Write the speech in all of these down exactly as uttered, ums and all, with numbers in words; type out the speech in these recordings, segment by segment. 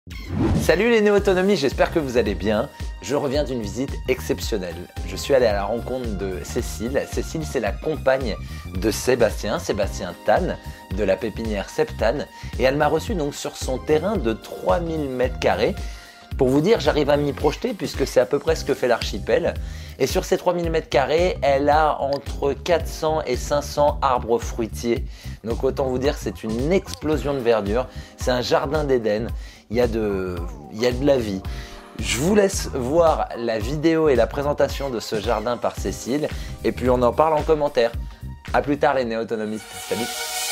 Salut les néo-autonomies, j'espère que vous allez bien. Je reviens d'une visite exceptionnelle. Je suis allé à la rencontre de Cécile. Cécile, c'est la compagne de Sébastien, Sébastien Tan, de la pépinière Septane. Et elle m'a reçu donc sur son terrain de trois mille mètres carrés. Pour vous dire, j'arrive à m'y projeter puisque c'est à peu près ce que fait l'archipel. Et sur ces trois mille mètres carrés, elle a entre quatre cents et cinq cents arbres fruitiers. Donc autant vous dire que c'est une explosion de verdure. C'est un jardin d'Éden. Il y a de, il y a de la vie. Je vous laisse voir la vidéo et la présentation de ce jardin par Cécile. Et puis on en parle en commentaire. A plus tard les néo-autonomistes. Salut!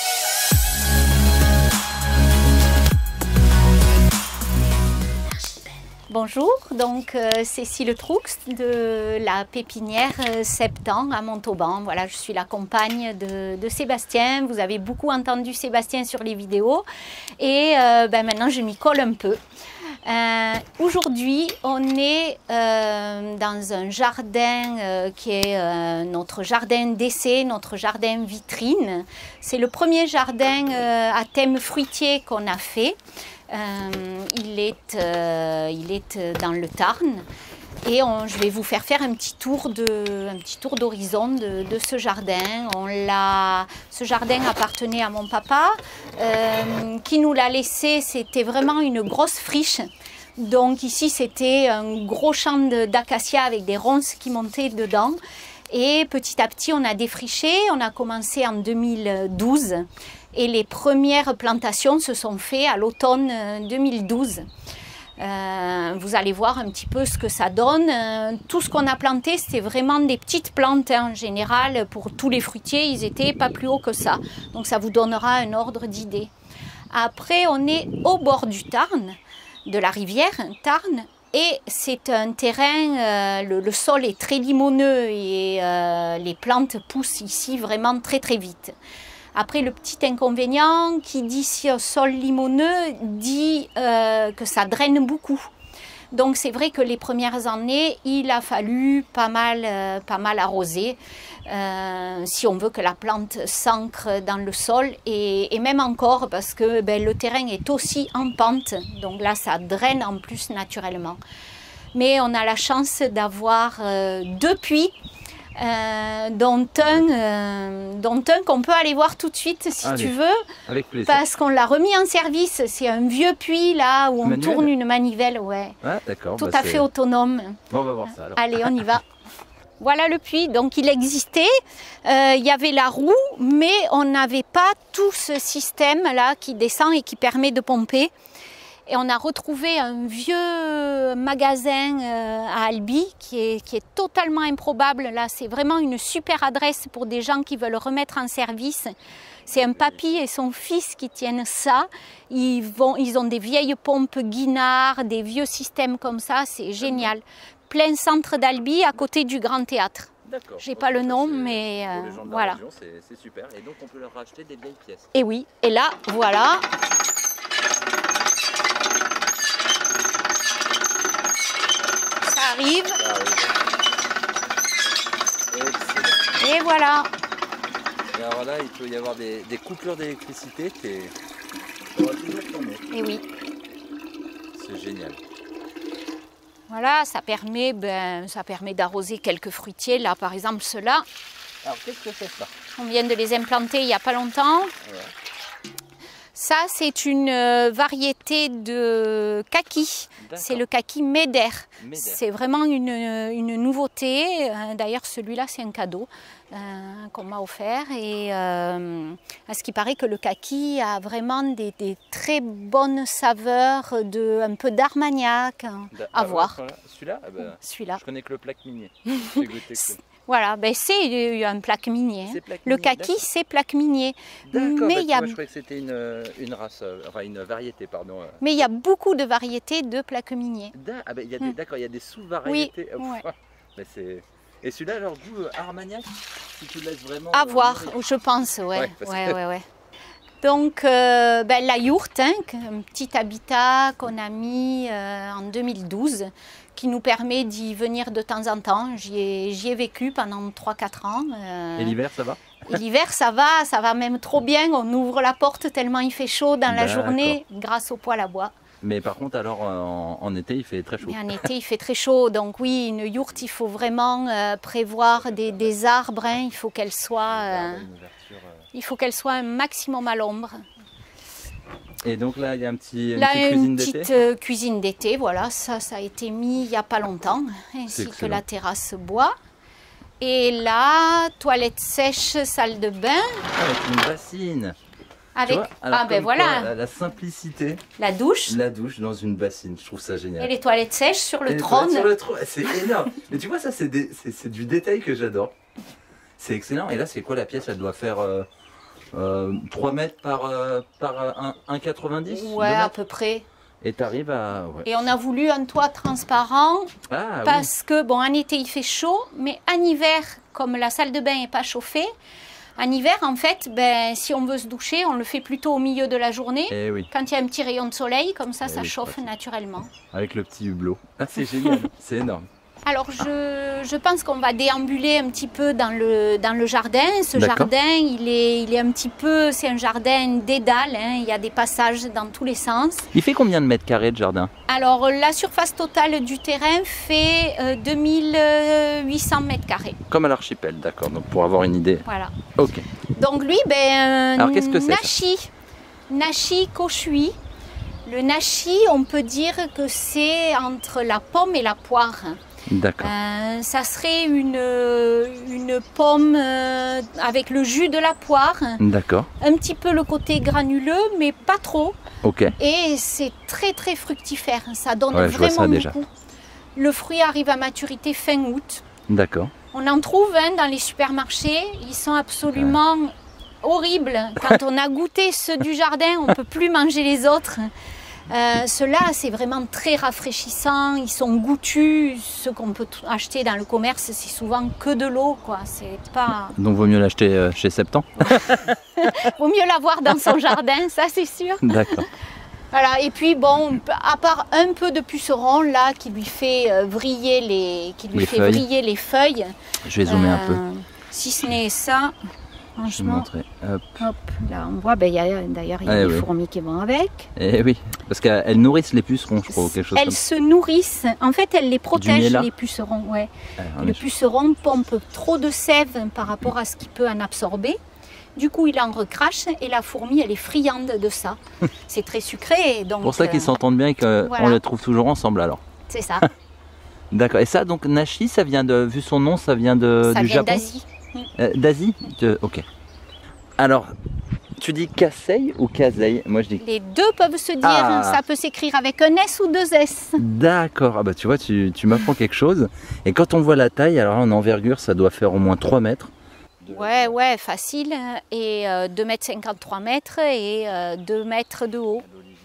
Bonjour, donc euh, Cécile Troux de la pépinière euh, Septane à Montauban. Voilà, je suis la compagne de, de Sébastien. Vous avez beaucoup entendu Sébastien sur les vidéos et euh, ben maintenant je m'y colle un peu. Euh, Aujourd'hui, on est euh, dans un jardin euh, qui est euh, notre jardin d'essai, notre jardin vitrine. C'est le premier jardin euh, à thème fruitier qu'on a fait. Euh, il, est, euh, il est dans le Tarn et on, je vais vous faire faire un petit tour de, un petit tour d'horizon de, de ce jardin. On l'a, ce jardin appartenait à mon papa euh, qui nous l'a laissé. C'était vraiment une grosse friche. Donc ici c'était un gros champ d'acacia avec des ronces qui montaient dedans. Et petit à petit on a défriché. On a commencé en deux mille douze. Et les premières plantations se sont faites à l'automne deux mille douze. Euh, vous allez voir un petit peu ce que ça donne. Euh, tout ce qu'on a planté, c'était vraiment des petites plantes hein, en général. Pour tous les fruitiers, ils étaient pas plus hauts que ça. Donc ça vous donnera un ordre d'idée. Après, on est au bord du Tarn, de la rivière Tarn. Et c'est un terrain, euh, le, le sol est très limoneux et euh, les plantes poussent ici vraiment très très vite. Après, le petit inconvénient qui dit sol limoneux dit euh, que ça draine beaucoup. Donc c'est vrai que les premières années, il a fallu pas mal, euh, pas mal arroser euh, si on veut que la plante s'ancre dans le sol et, et même encore parce que ben, le terrain est aussi en pente. Donc là, ça draine en plus naturellement. Mais on a la chance d'avoir euh, deux puits. Euh, dont un, euh, dont un qu'on peut aller voir tout de suite si Allez, tu veux, avec plaisir. Parce qu'on l'a remis en service. C'est un vieux puits là où on Manuel. tourne une manivelle, ouais, Ah, d'accord. tout bah à fait autonome. Bon, on va voir ça alors. Allez, on y va. Voilà le puits, donc il existait, euh, il y avait la roue, mais on n'avait pas tout ce système là qui descend et qui permet de pomper. Et on a retrouvé un vieux magasin euh, à Albi qui est, qui est totalement improbable. Là, c'est vraiment une super adresse pour des gens qui veulent remettre en service. C'est un papy et son fils qui tiennent ça. Ils, vont, ils ont des vieilles pompes Guinard, des vieux systèmes comme ça. C'est génial. Plein centre d'Albi à côté du Grand Théâtre. J'ai pas le nom, mais euh, voilà. C'est super. Et donc on peut leur racheter des vieilles pièces. Et oui. Et là, voilà. Arrive. Et voilà. Et alors là, il peut y avoir des, des coupures d'électricité qui est... Et oui. C'est génial. Voilà, ça permet, ben, ça permet d'arroser quelques fruitiers. Là, par exemple, ceux-là. Alors, qu'est-ce que c'est ça? On vient de les implanter il n'y a pas longtemps. Ouais. Ça, c'est une variété de kaki. C'est le kaki Médère. C'est vraiment une, une nouveauté. D'ailleurs, celui-là, c'est un cadeau euh, qu'on m'a offert. Et euh, à ce qui paraît que le kaki a vraiment des, des très bonnes saveurs, de, un peu d'Armagnac à voir. Celui-là eh ben, Celui-là. Je connais que le plaque minier. Voilà, ben c'est un plaque minier. Plaque le minier, kaki, c'est plaque minier. Mais bah, y a... je croyais que c'était une, une race, enfin une variété, pardon. Mais il y a beaucoup de variétés de plaque minier. Ah ben, mm. D'accord, il y a des sous-variétés. Oui, ouais. Ben, et celui-là, leur goût Armagnac, si tu laisses vraiment... À voir, je pense, ouais. ouais, ouais, que... ouais, ouais. Donc, euh, ben, la yourte, hein, un petit habitat qu'on a mis euh, en deux mille douze, qui nous permet d'y venir de temps en temps. J'y ai, j'y ai vécu pendant trois quatre ans. Euh, Et l'hiver, ça va? L'hiver, ça va, ça va même trop bien. On ouvre la porte tellement il fait chaud dans la journée grâce au poêle à bois. Mais par contre, alors en, en été, il fait très chaud. Mais en été, il fait très chaud. Donc oui, une yourte, il faut vraiment euh, prévoir des, des arbres. Hein. Il faut qu'elle soit, euh, il faut qu'elle soit un maximum à l'ombre. Et donc là, il y a un petit, une là, petite cuisine une d'été. petite euh, cuisine d'été, voilà. Ça, ça a été mis il n'y a pas longtemps, ainsi que excellent. la terrasse bois. Et là, toilette sèche, salle de bain. Avec une bassine. Avec, Tu vois, alors ah ben comme voilà, quoi, la, la simplicité, la douche. la douche dans une bassine, je trouve ça génial. Et les toilettes sèches sur le Et les trône. toilettes sur le trône, c'est énorme. Mais tu vois, ça, c'est des- c'est- c'est du détail que j'adore. C'est excellent. Et là, c'est quoi la pièce? Elle doit faire euh, euh, trois mètres par, euh, par euh, un- un virgule quatre-vingt-dix. Ouais, à peu près. Et tu arrives à. Ouais. Et on a voulu un toit transparent Ah, oui. parce que, bon, en été, il fait chaud, mais en hiver, comme la salle de bain n'est pas chauffée, en hiver, en fait, ben, si on veut se doucher, on le fait plutôt au milieu de la journée. Eh oui, Quand il y a un petit rayon de soleil, comme ça, Eh ça oui, chauffe pratique. naturellement. avec le petit hublot. Ah, c'est génial, c'est énorme. Alors, je, je pense qu'on va déambuler un petit peu dans le, dans le jardin. Ce D'accord. jardin, il est, il est un petit peu, c'est un jardin dédale, hein. Il y a des passages dans tous les sens. Il fait combien de mètres carrés de jardin? Alors, la surface totale du terrain fait euh, deux mille huit cents mètres carrés. Comme à l'archipel, d'accord, donc pour avoir une idée. Voilà. Ok. Donc lui, ben, Alors, qu'est-ce que c'est, ça nashi, nashi koshui. Le nashi, on peut dire que c'est entre la pomme et la poire. D'accord. Euh, ça serait une, une pomme euh, avec le jus de la poire, D'accord. un petit peu le côté granuleux, mais pas trop. Ok. Et c'est très très fructifère, ça donne Ouais, je vois vraiment ça déjà. beaucoup. Le fruit arrive à maturité fin août. D'accord. On en trouve hein, dans les supermarchés, ils sont absolument horribles. Quand on a goûté ceux du jardin, on ne peut plus manger les autres. Euh, Ceux-là, c'est vraiment très rafraîchissant, ils sont goûtus. Ceux qu'on peut t- acheter dans le commerce, c'est souvent que de l'eau, quoi. C'est pas... Donc vaut mieux l'acheter euh, chez Septembre. Vaut mieux l'avoir dans son jardin, ça c'est sûr. D'accord. Voilà. Et puis bon, à part un peu de puceron là qui lui fait euh, vriller les, qui lui Les fait feuilles. vriller les feuilles. Je vais zoomer un peu. Euh, Si ce n'est ça, Je vais franchement, montrer. Hop. hop, là on voit, ben, il y a- d'ailleurs il y a Ah, des oui. fourmis qui vont avec. Eh oui, parce qu'elles nourrissent les pucerons, je crois, ou quelque chose Elles comme se nourrissent, en fait elles les protègent miel, là les pucerons. Ouais. ça. Ouais, en Le effet. puceron pompe trop de sève par rapport à ce qu'il peut en absorber. Du coup, il en recrache et la fourmi, elle est friande de ça. C'est très sucré. Donc, C'est pour ça qu'ils euh, s'entendent bien et qu'on voilà. les trouve toujours ensemble alors. c'est ça. D'accord. Et ça, donc Nashi, ça vient de, vu son nom, ça vient de, ça du vient Japon d'Asie. Euh, D'Asie de... Ok. Alors, tu dis Kasei ou Kasei? Moi je dis. Les deux peuvent se dire. Ah. Ça peut s'écrire avec un S ou deux S. D'accord. Ah bah tu vois, tu, tu m'apprends quelque chose. Et quand on voit la taille, alors en envergure, ça doit faire au moins trois mètres. Ouais, ouais, facile. Et euh, deux mètres cinquante, trois mètres et euh, deux mètres de haut.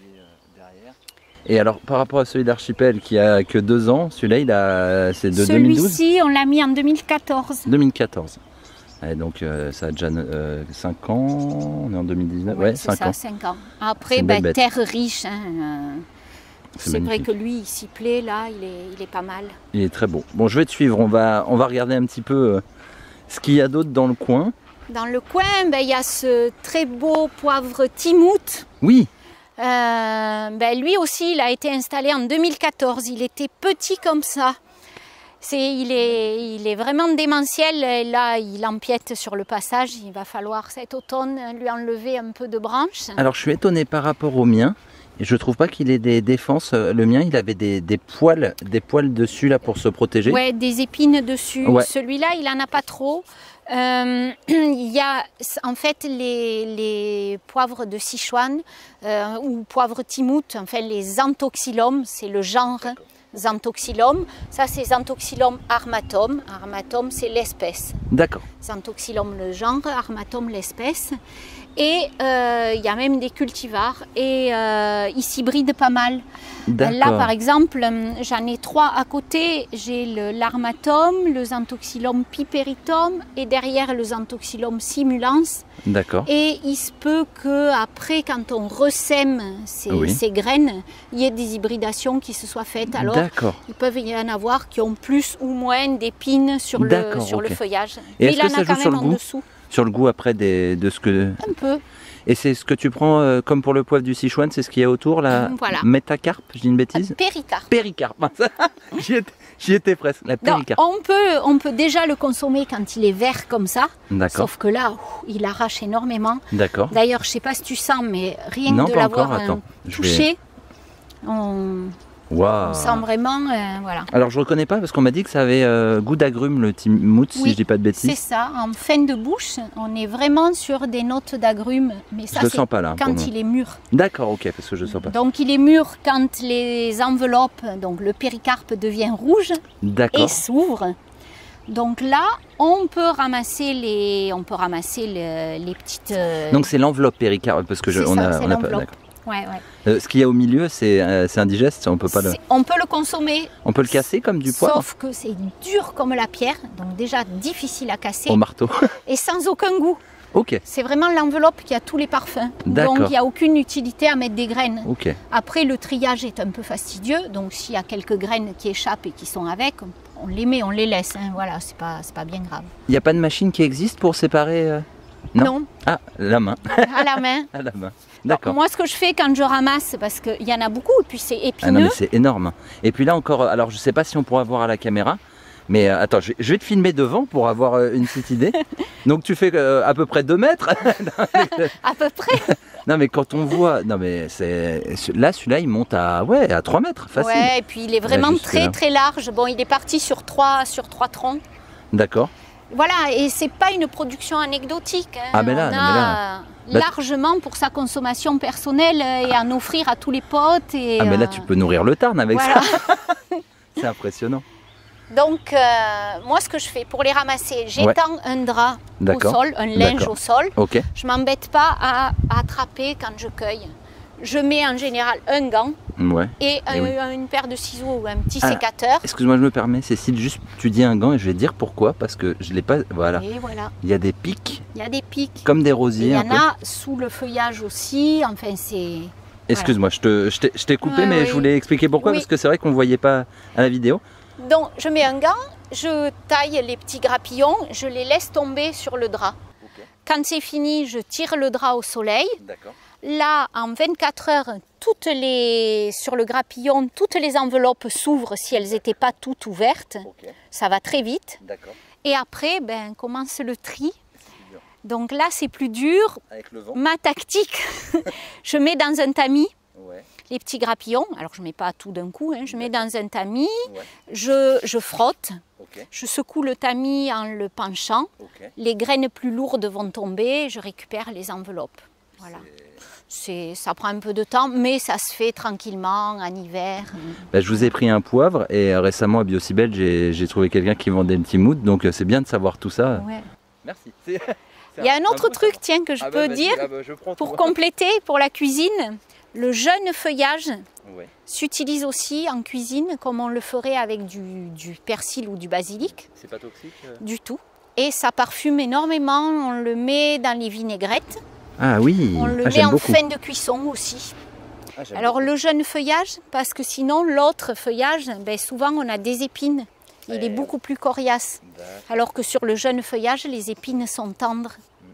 Et alors, par rapport à celui d'Archipel qui a que deux ans, celui-là, il a, c'est de deux mille douze Celui-ci, on l'a mis en deux mille quatorze. deux mille quatorze. Et donc, euh, ça a déjà euh, cinq ans. On est en deux mille dix-neuf. Ouais, c'est cinq ça, ans. cinq ans. C'est Après, une ben, belle bête. terre riche. Hein, euh, C'est c'est vrai magnifique. que lui, il s'y plaît, là, il est, il est pas mal. Il est très beau. Bon, je vais te suivre. On va, on va regarder un petit peu euh, ce qu'il y a d'autre dans le coin. Dans le coin, ben, il y a ce très beau poivre Timout. Oui, Euh, ben, lui aussi, il a été installé en deux mille quatorze. Il était petit comme ça. C'est, il, est, il est vraiment démentiel. Et là, il empiète sur le passage. Il va falloir cet automne lui enlever un peu de branches. alors je suis étonné par rapport au mien. Et je trouve pas qu'il ait des défenses. Le mien, il avait des, des poils, des poils dessus là pour se protéger. Ouais, des épines dessus. Ouais. Celui-là, il en a pas trop. Euh, il y a en fait les, les poivres de Sichuan euh, ou poivres Timout, enfin les Xanthoxylum, c'est le genre Xanthoxylum. Ça, c'est Xanthoxylum armatum. Armatum, c'est l'espèce. D'accord. Xanthoxylum, le genre, armatum, l'espèce. Et euh, il y a même des cultivars et euh, ils s'hybrident pas mal. D'accord. Là, par exemple, j'en ai trois à côté. J'ai le- l'armatum, le Xanthoxylum piperitum et derrière le Xanthoxylum simulans. D'accord. Et il se peut qu'après, quand on ressème ces, Oui. ces graines, il y ait des hybridations qui se soient faites. Alors, D'accord. il peut y en avoir qui ont plus ou moins d'épines sur, le, D'accord, sur ok. le feuillage. Et Mais est-ce il que en ça a quand joue sur même le en goût dessous. Sur le goût après des, de ce que. Un peu. Et c'est ce que tu prends euh, comme pour le poivre du Sichuan, c'est ce qu'il y a autour, la Voilà. métacarpe, je dis une bêtise? Euh, Péricarpe. Péricarpe, j'y étais, j'y étais presque, la Non, péricarpe. on peut, on peut déjà le consommer quand il est vert comme ça. D'accord, Sauf que là, ouf, il arrache énormément. d'accord. D'ailleurs, je sais pas si tu sens, mais rien Non, que de pas l'avoir encore, euh, attends. Je touché, vais... on, Waouh. on sent vraiment, euh, voilà. Alors je reconnais pas parce qu'on m'a dit que ça avait euh, goût d'agrumes le Timut, si Oui, je dis pas de C'est bêtises. ça, en fin de bouche, on est vraiment sur des notes d'agrumes, mais ça Je le c'est sens pas là. pour quand le moment. il est mûr. D'accord, ok, parce que je sens pas. Donc il est mûr quand les enveloppes, donc le péricarpe devient rouge et D'accord. s'ouvre. Donc là, on peut ramasser les, on peut ramasser le- les petites. euh, Donc c'est l'enveloppe péricarpe parce que je, c'est on ça, a, c'est on a pas. l'enveloppe. d'accord. Ouais, ouais. Euh, ce qu'il y a au milieu, c'est euh, c'est indigeste, on peut pas le. C'est- On peut le consommer. On peut le casser comme du poivre Sauf que c'est dur comme la pierre, donc déjà difficile à casser au marteau. et sans aucun goût. Ok, C'est vraiment l'enveloppe qui a tous les parfums. D'accord. Donc il n'y a aucune utilité à mettre des graines. ok. Après, le triage est un peu fastidieux, donc s'il y a quelques graines qui échappent et qui sont avec, on les met, on les laisse. Hein. Voilà, c'est pas, c'est pas bien grave. Il n'y a pas de machine qui existe pour séparer euh, Non. Ah, la main. à la main. À la main. D'accord. Moi, ce que je fais quand je ramasse, parce qu'il y en a beaucoup, et puis c'est Ah non, épineux. mais c'est énorme. Et puis là encore, euh, alors je sais pas si on pourra voir à la caméra, mais euh, attends, je vais, je vais te filmer devant pour avoir euh, une petite idée. Donc tu fais euh, à peu près deux mètres. à peu près. Non mais quand on voit, non mais c'est là celui-là il monte à ouais à trois mètres facile. Ouais, et puis il est vraiment jusque très là. très large. Bon, il est parti sur trois, sur trois troncs. D'accord. Voilà, et c'est pas une production anecdotique. Hein. Ah, mais là, on non, a mais là- euh, là- largement pour sa consommation personnelle euh, et à en offrir à tous les potes. Et, Ah mais là euh, tu peux nourrir le Tarn avec voilà. ça. C'est impressionnant. Donc, euh, moi, ce que je fais pour les ramasser, j'étends un drap au D'accord. sol, un linge D'accord. au sol. Ok. Je m'embête pas à, à attraper quand je cueille. Je mets en général un gant Ouais. et, un- Eh oui. une paire de ciseaux ou un petit Ah. sécateur. Excuse-moi, je me permets, Cécile, juste tu dis un gant et je vais te dire pourquoi parce que je l'ai pas. Voilà. Et voilà, Il y a des pics il y a des pics. comme des Et il rosiers. y un en peu. a sous le feuillage aussi. Enfin, c'est. Excuse-moi, je te- je t'ai je t'ai coupé, Ouais, mais oui. je voulais expliquer pourquoi Oui. parce que c'est vrai qu'on ne voyait pas à la vidéo. Donc, je mets un gant, je taille les petits grappillons, je les laisse tomber sur le drap. Quand c'est fini, je tire le drap au soleil. D'accord. Là, en vingt-quatre heures, toutes les, sur le grappillon, toutes les enveloppes s'ouvrent si elles n'étaient pas toutes ouvertes. Ok. Ça va très vite. D'accord. Et après, ben, commence le tri. Donc là, c'est plus dur. Avec le vent. Ma tactique, je mets dans un tamis Ouais. les petits grappillons. Alors, je ne mets pas tout d'un coup. Hein. Je mets dans un tamis, Ouais. je, je frotte, Ok. je secoue le tamis en le penchant. Ok. Les graines plus lourdes vont tomber, je récupère les enveloppes. Voilà. C'est, ça prend un peu de temps, mais ça se fait tranquillement en hiver. Bah, je vous ai pris un poivre et euh, récemment à Biocibel, j'ai j'ai trouvé quelqu'un qui vendait le Timout, donc euh, c'est bien de savoir tout ça. Ouais. Merci. Il y a un autre truc, tiens, que je Ah bah, peux vas-y, dire ah bah, je prends pour tout. compléter pour la cuisine. Le jeune feuillage Ouais. s'utilise aussi en cuisine comme on le ferait avec du, du persil ou du basilic, C'est pas toxique euh du tout. Et ça parfume énormément, on le met dans les vinaigrettes, Ah oui, on le ah, met j'aime en beaucoup. fin de cuisson aussi. Ah, j'aime Alors le jeune feuillage, parce que sinon l'autre feuillage, ben, souvent on a des épines, il Ouais. est beaucoup plus coriace. beaucoup. Alors que sur le jeune feuillage, les épines sont tendres.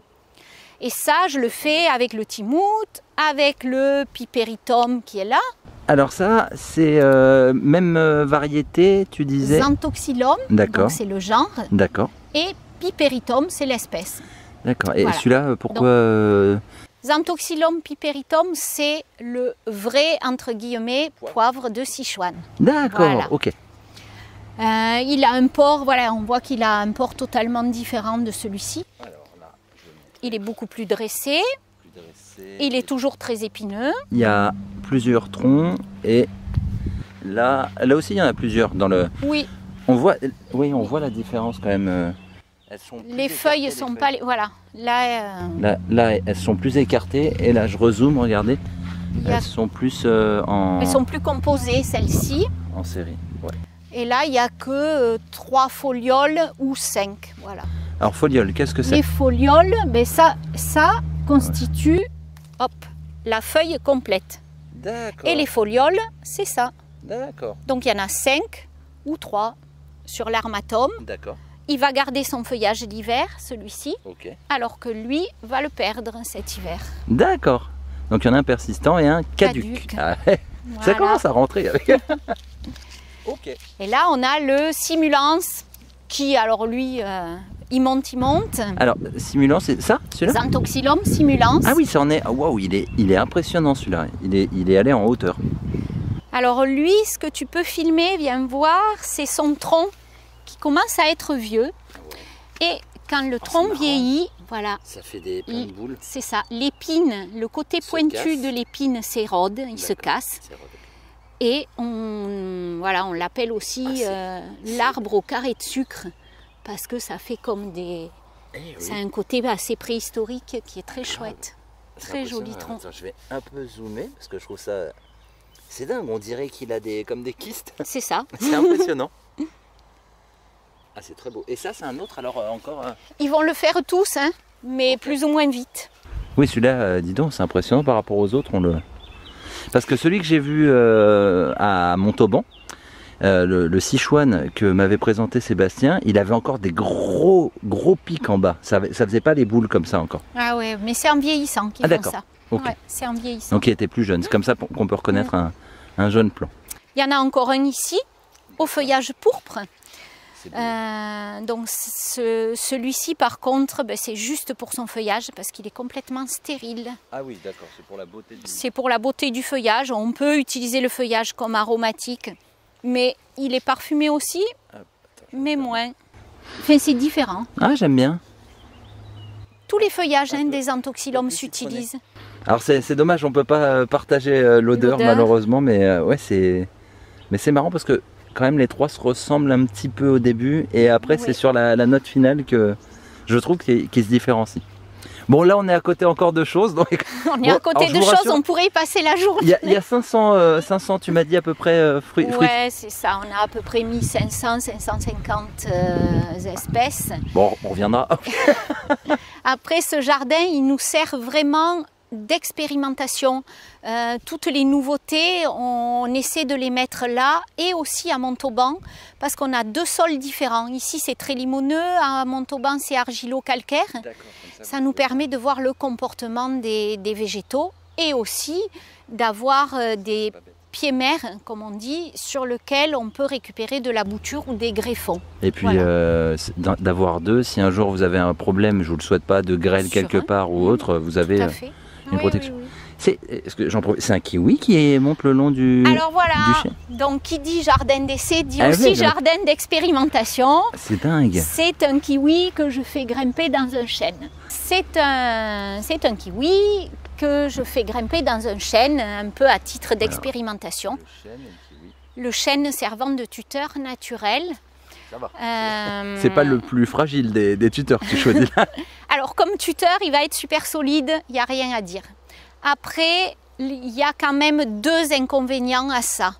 Et ça, je le fais avec le timout, avec le piperitum qui est là, Alors ça, c'est euh, même euh, variété, tu disais. Xanthoxylum, D'accord. donc c'est le genre, D'accord, et piperitum, c'est l'espèce. d'accord. Et Voilà. celui-là, euh, pourquoi Donc- euh, Xanthoxylum piperitum, c'est le vrai, entre guillemets, poivre de Sichuan. D'accord, Voilà. ok. Euh, il a un port, voilà, on voit qu'il a un port totalement différent de celui-ci. Alors là, Il est beaucoup plus dressé, je vais plus il est toujours très épineux. Il y a plusieurs troncs et là, là aussi il y en a plusieurs dans le. Oui, On voit, oui, on voit la différence quand même. euh. Elles sont plus les écartées, feuilles les sont feuilles. pas... les- Voilà, là, euh, Là, là, elles sont plus écartées et là, je rezoome, regardez. il y a- Elles sont plus euh, en, elles sont plus composées, celles-ci. en série. Ouais. Et là, il n'y a que euh, trois folioles ou cinq. Voilà. Alors foliole, qu'est-ce que c'est? Les folioles, ben ça, ça constitue hop, la feuille complète. D'accord. Et les folioles, c'est ça. D'accord. Donc il y en a cinq ou trois sur l'armatum. D'accord. il va garder son feuillage l'hiver, celui-ci, Ok. alors que lui va le perdre cet hiver. D'accord. Donc il y en a un persistant et un caduc. Caduc. Ah, ouais. Ça Voilà. commence à rentrer avec. Ok. Et là, on a le simulance qui, alors lui, euh, il monte, il monte. Alors, simulant, c'est ça, celui-là? Xanthoxylum simulance. Ah oui, ça en est. Waouh, il est, il est impressionnant celui-là. Il est, il est allé en hauteur. Alors lui, ce que tu peux filmer, viens voir, c'est son tronc qui commence à être vieux. Et quand le tronc marrant. vieillit, voilà, Ça fait des plein de boules. c'est ça. L'épine, le côté Se pointu casse. de l'épine s'érode, il se D'accord. casse. C'est rodé. Et on, voilà, on l'appelle aussi Ah, c'est- euh, l'arbre au carré de sucre parce que ça fait comme des... Eh oui. Ça a un côté assez préhistorique qui est très Grave. chouette. C'est Très joli impressionnant. tronc. Attends, je vais un peu zoomer parce que je trouve ça. C'est dingue, on dirait qu'il a des comme des kystes. C'est ça. C'est impressionnant. Ah, c'est très beau. Et ça, c'est un autre alors euh, encore. euh, Ils vont le faire tous, hein, mais plus ou moins vite. Oui, celui-là, euh, dis donc, c'est impressionnant par rapport aux autres. On le... Parce que celui que j'ai vu euh, à Montauban, euh, le, le Sichuan que m'avait présenté Sébastien, il avait encore des gros, gros pics en bas. Ça, avait- ça faisait pas les boules comme ça encore. Ah ouais, mais c'est en vieillissant qu'ils Ah, font d'accord. ça. Ok. Ouais, c'est en vieillissant. Donc il était plus jeune. C'est comme ça qu'on peut reconnaître un, un jeune plant. Il y en a encore un ici, au feuillage pourpre. C'est beau. Euh, donc ce- celui-ci, par contre, ben, c'est juste pour son feuillage parce qu'il est complètement stérile. Ah oui, d'accord, c'est pour la beauté du. C'est pour la beauté du feuillage. On peut utiliser le feuillage comme aromatique, mais il est parfumé aussi, Ah, attends, je mais regarde. moins. Enfin, c'est différent. Ah, j'aime bien. Tous les feuillages Un hein, peu- des un anthocylums peu citronné. s'utilisent. Alors c'est c'est dommage, on peut pas euh, partager euh, l'odeur L'odeur. malheureusement, mais euh, ouais, c'est. Mais c'est marrant parce que quand même les trois se ressemblent un petit peu au début et après Oui. c'est sur la, la note finale que je trouve qu'ils qu'ils se différencient. Bon là on est à côté encore de choses, donc On est Bon, à côté alors, je de vous choses, rassure, on pourrait y passer la journée. il y a, il y a cinq cents, euh, cinq cents, tu m'as dit à peu près euh, fruits. fruits. Ouais, c'est ça. On a à peu près mille cinq cents, cinq cent cinquante euh, espèces. Bon, on reviendra. Après, ce jardin, il nous sert vraiment d'expérimentation. Euh, toutes les nouveautés, on essaie de les mettre là et aussi à Montauban parce qu'on a deux sols différents. Ici, c'est très limoneux, à Montauban, c'est argilo-calcaire. D'accord, comme Ça nous permet de voir le comportement des, des végétaux et aussi d'avoir euh, des pas bête. pieds mères, comme on dit, sur lesquels on peut récupérer de la bouture ou des greffons. Et puis Voilà. euh, c'est d'en- d'avoir deux, si un jour vous avez un problème, je vous le souhaite pas, de grêle Sur quelque un. part ou Mmh. autre, vous avez. Tout à euh, fait. une Oui, protection. oui, oui. C'est est-ce que j'en profite- c'est un kiwi qui monte le long du. Alors voilà, du chêne. donc qui dit jardin d'essai dit Ah oui, aussi donc- jardin d'expérimentation. C'est dingue. C'est un kiwi que je fais grimper dans un chêne. C'est un, c'est un kiwi que je fais grimper dans un chêne un peu à titre d'expérimentation. Le chêne et le kiwi. Le chêne servant de tuteur naturel. Ça va. Euh, C'est pas le plus fragile des, des tuteurs que tu choisis là. Alors comme tuteur, il va être super solide, il n'y a rien à dire. Après, il y a quand même deux inconvénients à ça.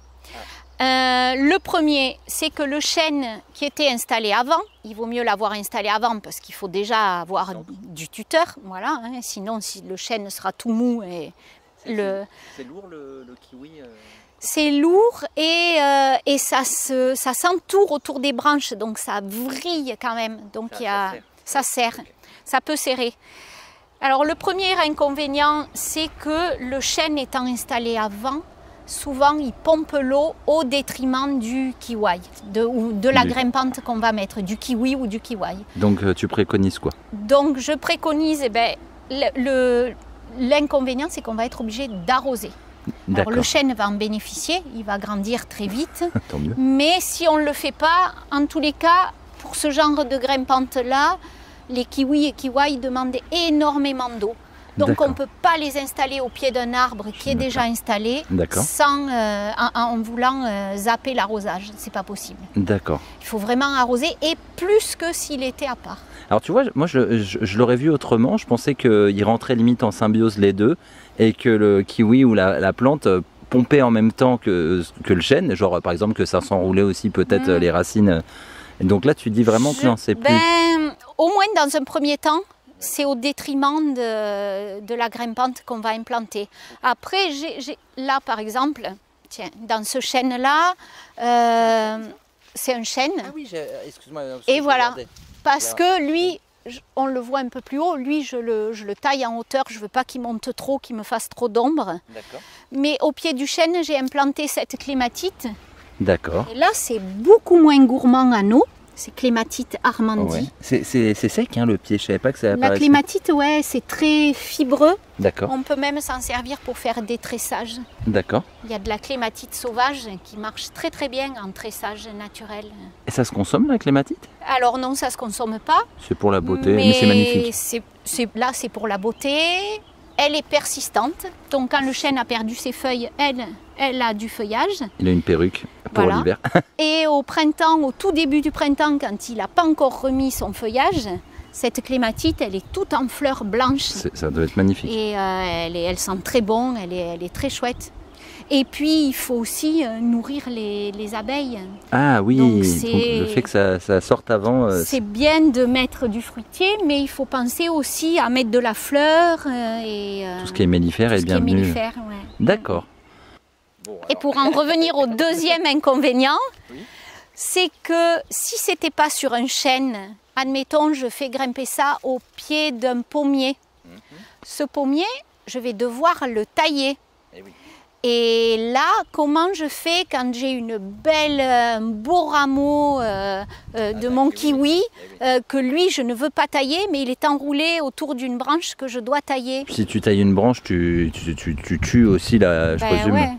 Euh, le premier, c'est que le chêne qui était installé avant, il vaut mieux l'avoir installé avant parce qu'il faut déjà avoir du tuteur, voilà. Hein, sinon, si le chêne sera tout mou et le, C'est lourd le, le kiwi. euh, c'est lourd et, euh, et ça, se, ça s'entoure autour des branches, donc ça vrille quand même. Donc Ça- il y a, ça serre. ça serre, Ok. ça peut serrer. Alors le premier inconvénient, c'est que le chêne étant installé avant, souvent il pompe l'eau au détriment du kiwi, de, ou de la Du- grimpante qu'on va mettre, du kiwi ou du kiwi. Donc euh, tu préconises quoi? Donc je préconise, eh ben, le- le- l'inconvénient c'est qu'on va être obligé d'arroser. Alors D'accord, le chêne va en bénéficier, il va grandir très vite, tant mieux. mais si on ne le fait pas, en tous les cas, pour ce genre de grimpante-là, les kiwis et kiwis demandent énormément d'eau. Donc D'accord. on ne peut pas les installer au pied d'un arbre qui est déjà installé D'accord. sans, euh, en, en voulant euh, zapper l'arrosage. C'est pas possible. D'accord. Il faut vraiment arroser et plus que s'il était à part. Alors tu vois, moi je, je- je l'aurais vu autrement, je pensais qu'ils rentraient limite en symbiose les deux et que le kiwi ou la, la plante euh, pompait en même temps que, que le chêne, genre par exemple que ça s'enroulait aussi peut-être Mm. euh, les racines. Et donc là tu dis vraiment que Je- non, c'est plus... ben, au moins dans un premier temps, c'est au détriment de, de la grimpante qu'on va implanter. Après, j'ai, j'ai- là par exemple, tiens, dans ce chêne-là, euh, c'est un chêne. Ah oui, excuse-moi. Et voilà, parce que lui, on le voit un peu plus haut, lui je le, je le taille en hauteur, je ne veux pas qu'il monte trop, qu'il me fasse trop d'ombre. Mais au pied du chêne, j'ai implanté cette clématite. D'accord. Et là, c'est beaucoup moins gourmand en eau. C'est clématite Armandie. Ouais. C'est sec hein, le pied, je savais pas que ça apparaissait. La clématite, ouais, c'est très fibreux. D'accord. On peut même s'en servir pour faire des tressages. D'accord. Il y a de la clématite sauvage qui marche très très bien en tressage naturel. Et ça se consomme la clématite? Alors non, ça se consomme pas. C'est pour la beauté, mais, mais c'est magnifique. C'est, c'est, là, c'est pour la beauté. Elle est persistante. Donc quand le chêne a perdu ses feuilles, elle, elle a du feuillage. Il a une perruque pour voilà. l'hiver. Et au printemps, au tout début du printemps, quand il n'a pas encore remis son feuillage, cette clématite, elle est toute en fleurs blanches. Ça doit être magnifique. Et euh, elle, est, elle sent très bon, elle est, elle est très chouette. Et puis, il faut aussi euh, nourrir les, les abeilles. Ah oui, donc, donc le fait que ça, ça sorte avant... Euh, c'est bien de mettre du fruitier, mais il faut penser aussi à mettre de la fleur. Euh, et, euh, tout ce qui est mellifère est bienvenu. Ouais. D'accord. Bon, et pour en revenir au deuxième inconvénient, oui. c'est que si ce n'était pas sur un chêne, admettons, je fais grimper ça au pied d'un pommier. Mm-hmm. Ce pommier, je vais devoir le tailler. Eh oui. Et là, comment je fais quand j'ai une belle, un beau rameau euh, euh, de ah, mon kiwi, kiwi euh, que lui, je ne veux pas tailler, mais il est enroulé autour d'une branche que je dois tailler. Si tu tailles une branche, tu, tu, tu, tu tues aussi, la, je ben, présume. Ouais.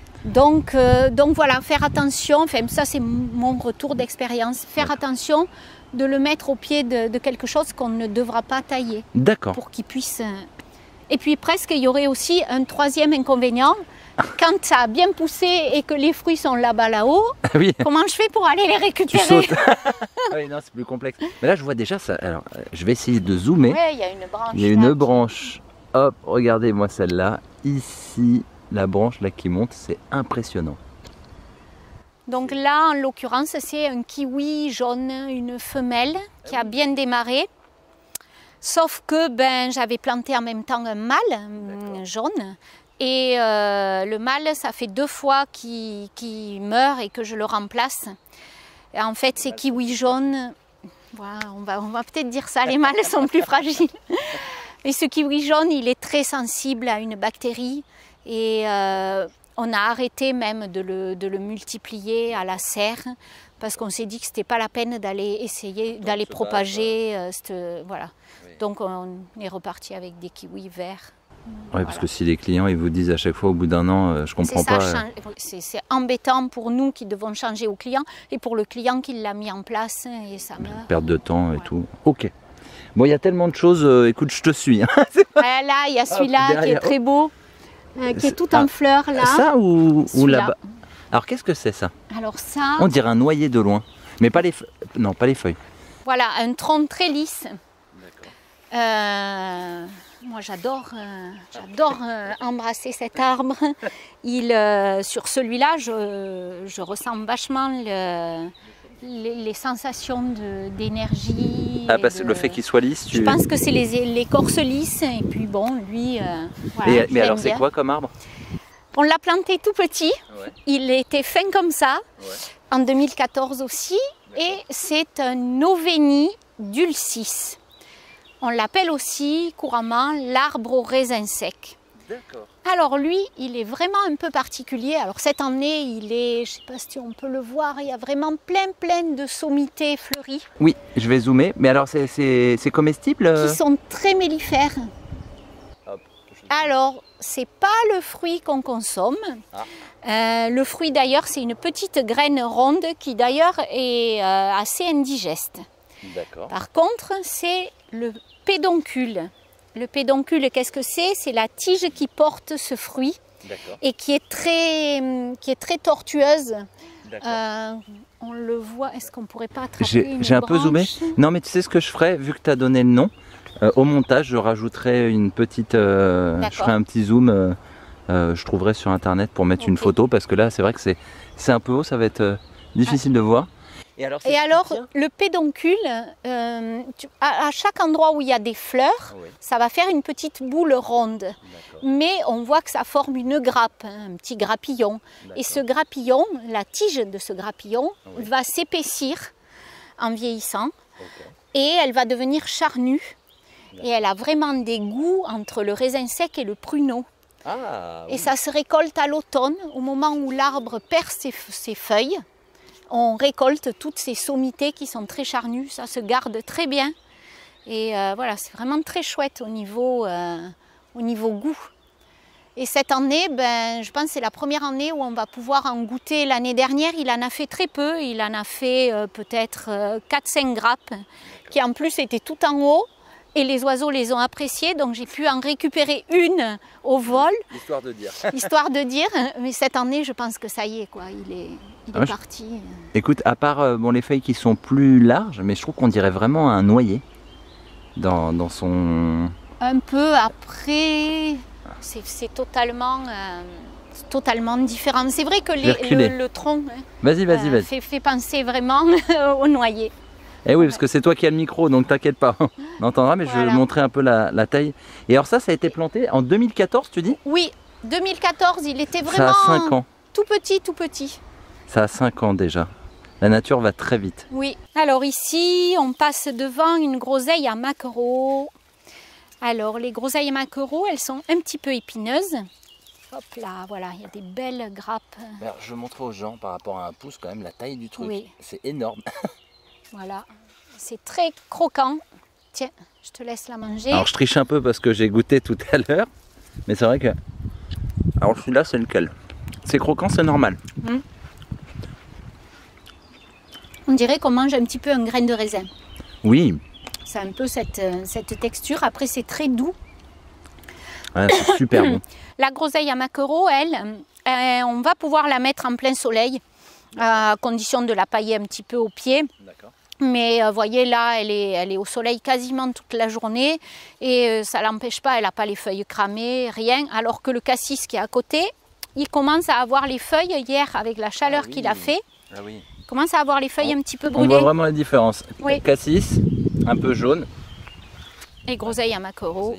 Donc, euh, donc voilà, faire attention, enfin, ça c'est mon retour d'expérience, faire attention de le mettre au pied de, de quelque chose qu'on ne devra pas tailler. D'accord. Pour qu'il puisse... Et puis presque, il y aurait aussi un troisième inconvénient. Quand ça a bien poussé et que les fruits sont là-bas, là-haut, oui. comment je fais pour aller les récupérer? Tu sautes. Ah oui, non, c'est plus complexe. Mais là, je vois déjà ça. Alors, je vais essayer de zoomer. Ouais, il y a une branche. Il y a une là, branche. Hop, regardez-moi celle-là. Ici, la branche là qui monte, c'est impressionnant. Donc là, en l'occurrence, c'est un kiwi jaune, une femelle qui a bien démarré. Sauf que ben, j'avais planté en même temps un mâle jaune. Et euh, le mâle, ça fait deux fois qu'il qu'il meurt et que je le remplace. Et en fait, ces kiwis jaunes, voilà, on va, on va peut-être dire ça, les mâles sont plus fragiles. Et ce kiwi jaune, il est très sensible à une bactérie. Et euh, on a arrêté même de le, de le multiplier à la serre parce qu'on s'est dit que ce n'était pas la peine d'aller essayer, d'aller propager. Euh, cette, voilà. Oui. Donc on est reparti avec des kiwis verts. Oui, voilà. Parce que si les clients ils vous disent à chaque fois au bout d'un an, euh, je comprends ça, pas. C'est embêtant pour nous qui devons changer au client et pour le client qui l'a mis en place et ça meurt. Perte de temps et ouais. tout. Ok. Bon, il y a tellement de choses. Euh, écoute, je te suis. Hein. Ouais, là, il y a celui-là ah, qui est très beau, euh, qui est tout en ah, fleurs là. Ça ou, ou là-bas. Alors qu'est-ce que c'est ça? Alors ça. On dirait un noyer de loin, mais pas les feuilles. Non, pas les feuilles. Voilà, un tronc très lisse. D'accord. Euh... Moi, j'adore, euh, j'adore euh, embrasser cet arbre. Il, euh, sur celui-là, je, je ressens vachement le, les, les sensations d'énergie. Ah, parce que de... le fait qu'il soit lisse, tu... Je pense que c'est l'écorce lisse. Et puis bon, lui, euh, voilà, et, mais alors, c'est quoi comme arbre? On l'a planté tout petit. Ouais. Il était fin comme ça, ouais. En deux mille quatorze aussi. Et c'est un Oveni dulcis. On l'appelle aussi couramment l'arbre au raisin sec. D'accord. Alors lui, il est vraiment un peu particulier. Alors cette année, il est, je ne sais pas si on peut le voir, il y a vraiment plein plein de sommités fleuries. Oui, je vais zoomer. Mais alors c'est comestible? Qui sont très mellifères. Hop, alors, c'est pas le fruit qu'on consomme. Ah. Euh, le fruit d'ailleurs, c'est une petite graine ronde qui d'ailleurs est euh, assez indigeste. Par contre, c'est le pédoncule. Le pédoncule, qu'est-ce que c'est? C'est la tige qui porte ce fruit et qui est très, qui est très tortueuse. Euh, on le voit, est-ce qu'on pourrait pas attraper? J'ai un peu zoomé. Non, mais tu sais ce que je ferais, vu que tu as donné le nom, euh, au montage, je rajouterai une petite. Euh, je ferai un petit zoom, euh, euh, je trouverai sur internet pour mettre okay. une photo, parce que là, c'est vrai que c'est un peu haut, ça va être euh, difficile ouais. de voir. Et alors, Et alors le pédoncule, euh, tu, à, à chaque endroit où il y a des fleurs, oui. ça va faire une petite boule ronde. Mais on voit que ça forme une grappe, hein, un petit grappillon. Et ce grappillon, la tige de ce grappillon, oui. va s'épaissir en vieillissant. Okay. Et elle va devenir charnue. Et elle a vraiment des goûts entre le raisin sec et le pruneau. Ah, oui. Et ça se récolte à l'automne, au moment où l'arbre perd ses, ses feuilles. On récolte toutes ces sommités qui sont très charnues, ça se garde très bien. Et euh, voilà, c'est vraiment très chouette au niveau, euh, au niveau goût. Et cette année, ben, je pense que c'est la première année où on va pouvoir en goûter. L'année dernière, il en a fait très peu, il en a fait euh, peut-être euh, quatre cinq grappes, qui en plus étaient tout en haut. Et les oiseaux les ont appréciés, donc j'ai pu en récupérer une au vol. Histoire de dire. Histoire de dire, mais cette année, je pense que ça y est, quoi, il est, il est ah, parti. Je... Écoute, à part euh, bon, les feuilles qui sont plus larges, mais je trouve qu'on dirait vraiment un noyer dans, dans son... Un peu après, c'est totalement, euh, totalement différent. C'est vrai que les, le, le tronc hein, vas-y, vas-y, euh, vas-y. Fait, fait penser vraiment au noyer. Eh oui, parce que c'est toi qui as le micro, donc t'inquiète pas, on entendra, mais voilà. Je vais montrer un peu la, la taille. Et alors ça, ça a été planté en deux mille quatorze, tu dis? Oui, deux mille quatorze, il était vraiment ça a cinq ans. Tout petit, tout petit. Ça a cinq ans déjà. La nature va très vite. Oui. Alors ici, on passe devant une groseille à maquereau. Alors les groseilles à maquereau, elles sont un petit peu épineuses. Hop là, voilà, il y a des belles grappes. Alors, je montre aux gens par rapport à un pouce quand même la taille du truc. Oui. C'est énorme. Voilà, c'est très croquant. Tiens, je te laisse la manger. Alors je triche un peu parce que j'ai goûté tout à l'heure, mais c'est vrai que... Alors celui-là, c'est lequel? C'est croquant, c'est normal. Mmh. On dirait qu'on mange un petit peu un grain de raisin. Oui. C'est un peu cette, cette texture, après c'est très doux. Ouais, c'est super bon. La groseille à maquereau, elle, euh, on va pouvoir la mettre en plein soleil, à condition de la pailler un petit peu au pied. Mais vous euh, voyez là, elle est, elle est au soleil quasiment toute la journée et euh, ça ne l'empêche pas, elle n'a pas les feuilles cramées, rien. Alors que le cassis qui est à côté, il commence à avoir les feuilles hier avec la chaleur ah oui. qu'il a fait. Ah oui. Il commence à avoir les feuilles on, un petit peu brûlées. On voit vraiment la différence. Oui. Cassis, un peu jaune. Et groseille à maquereau.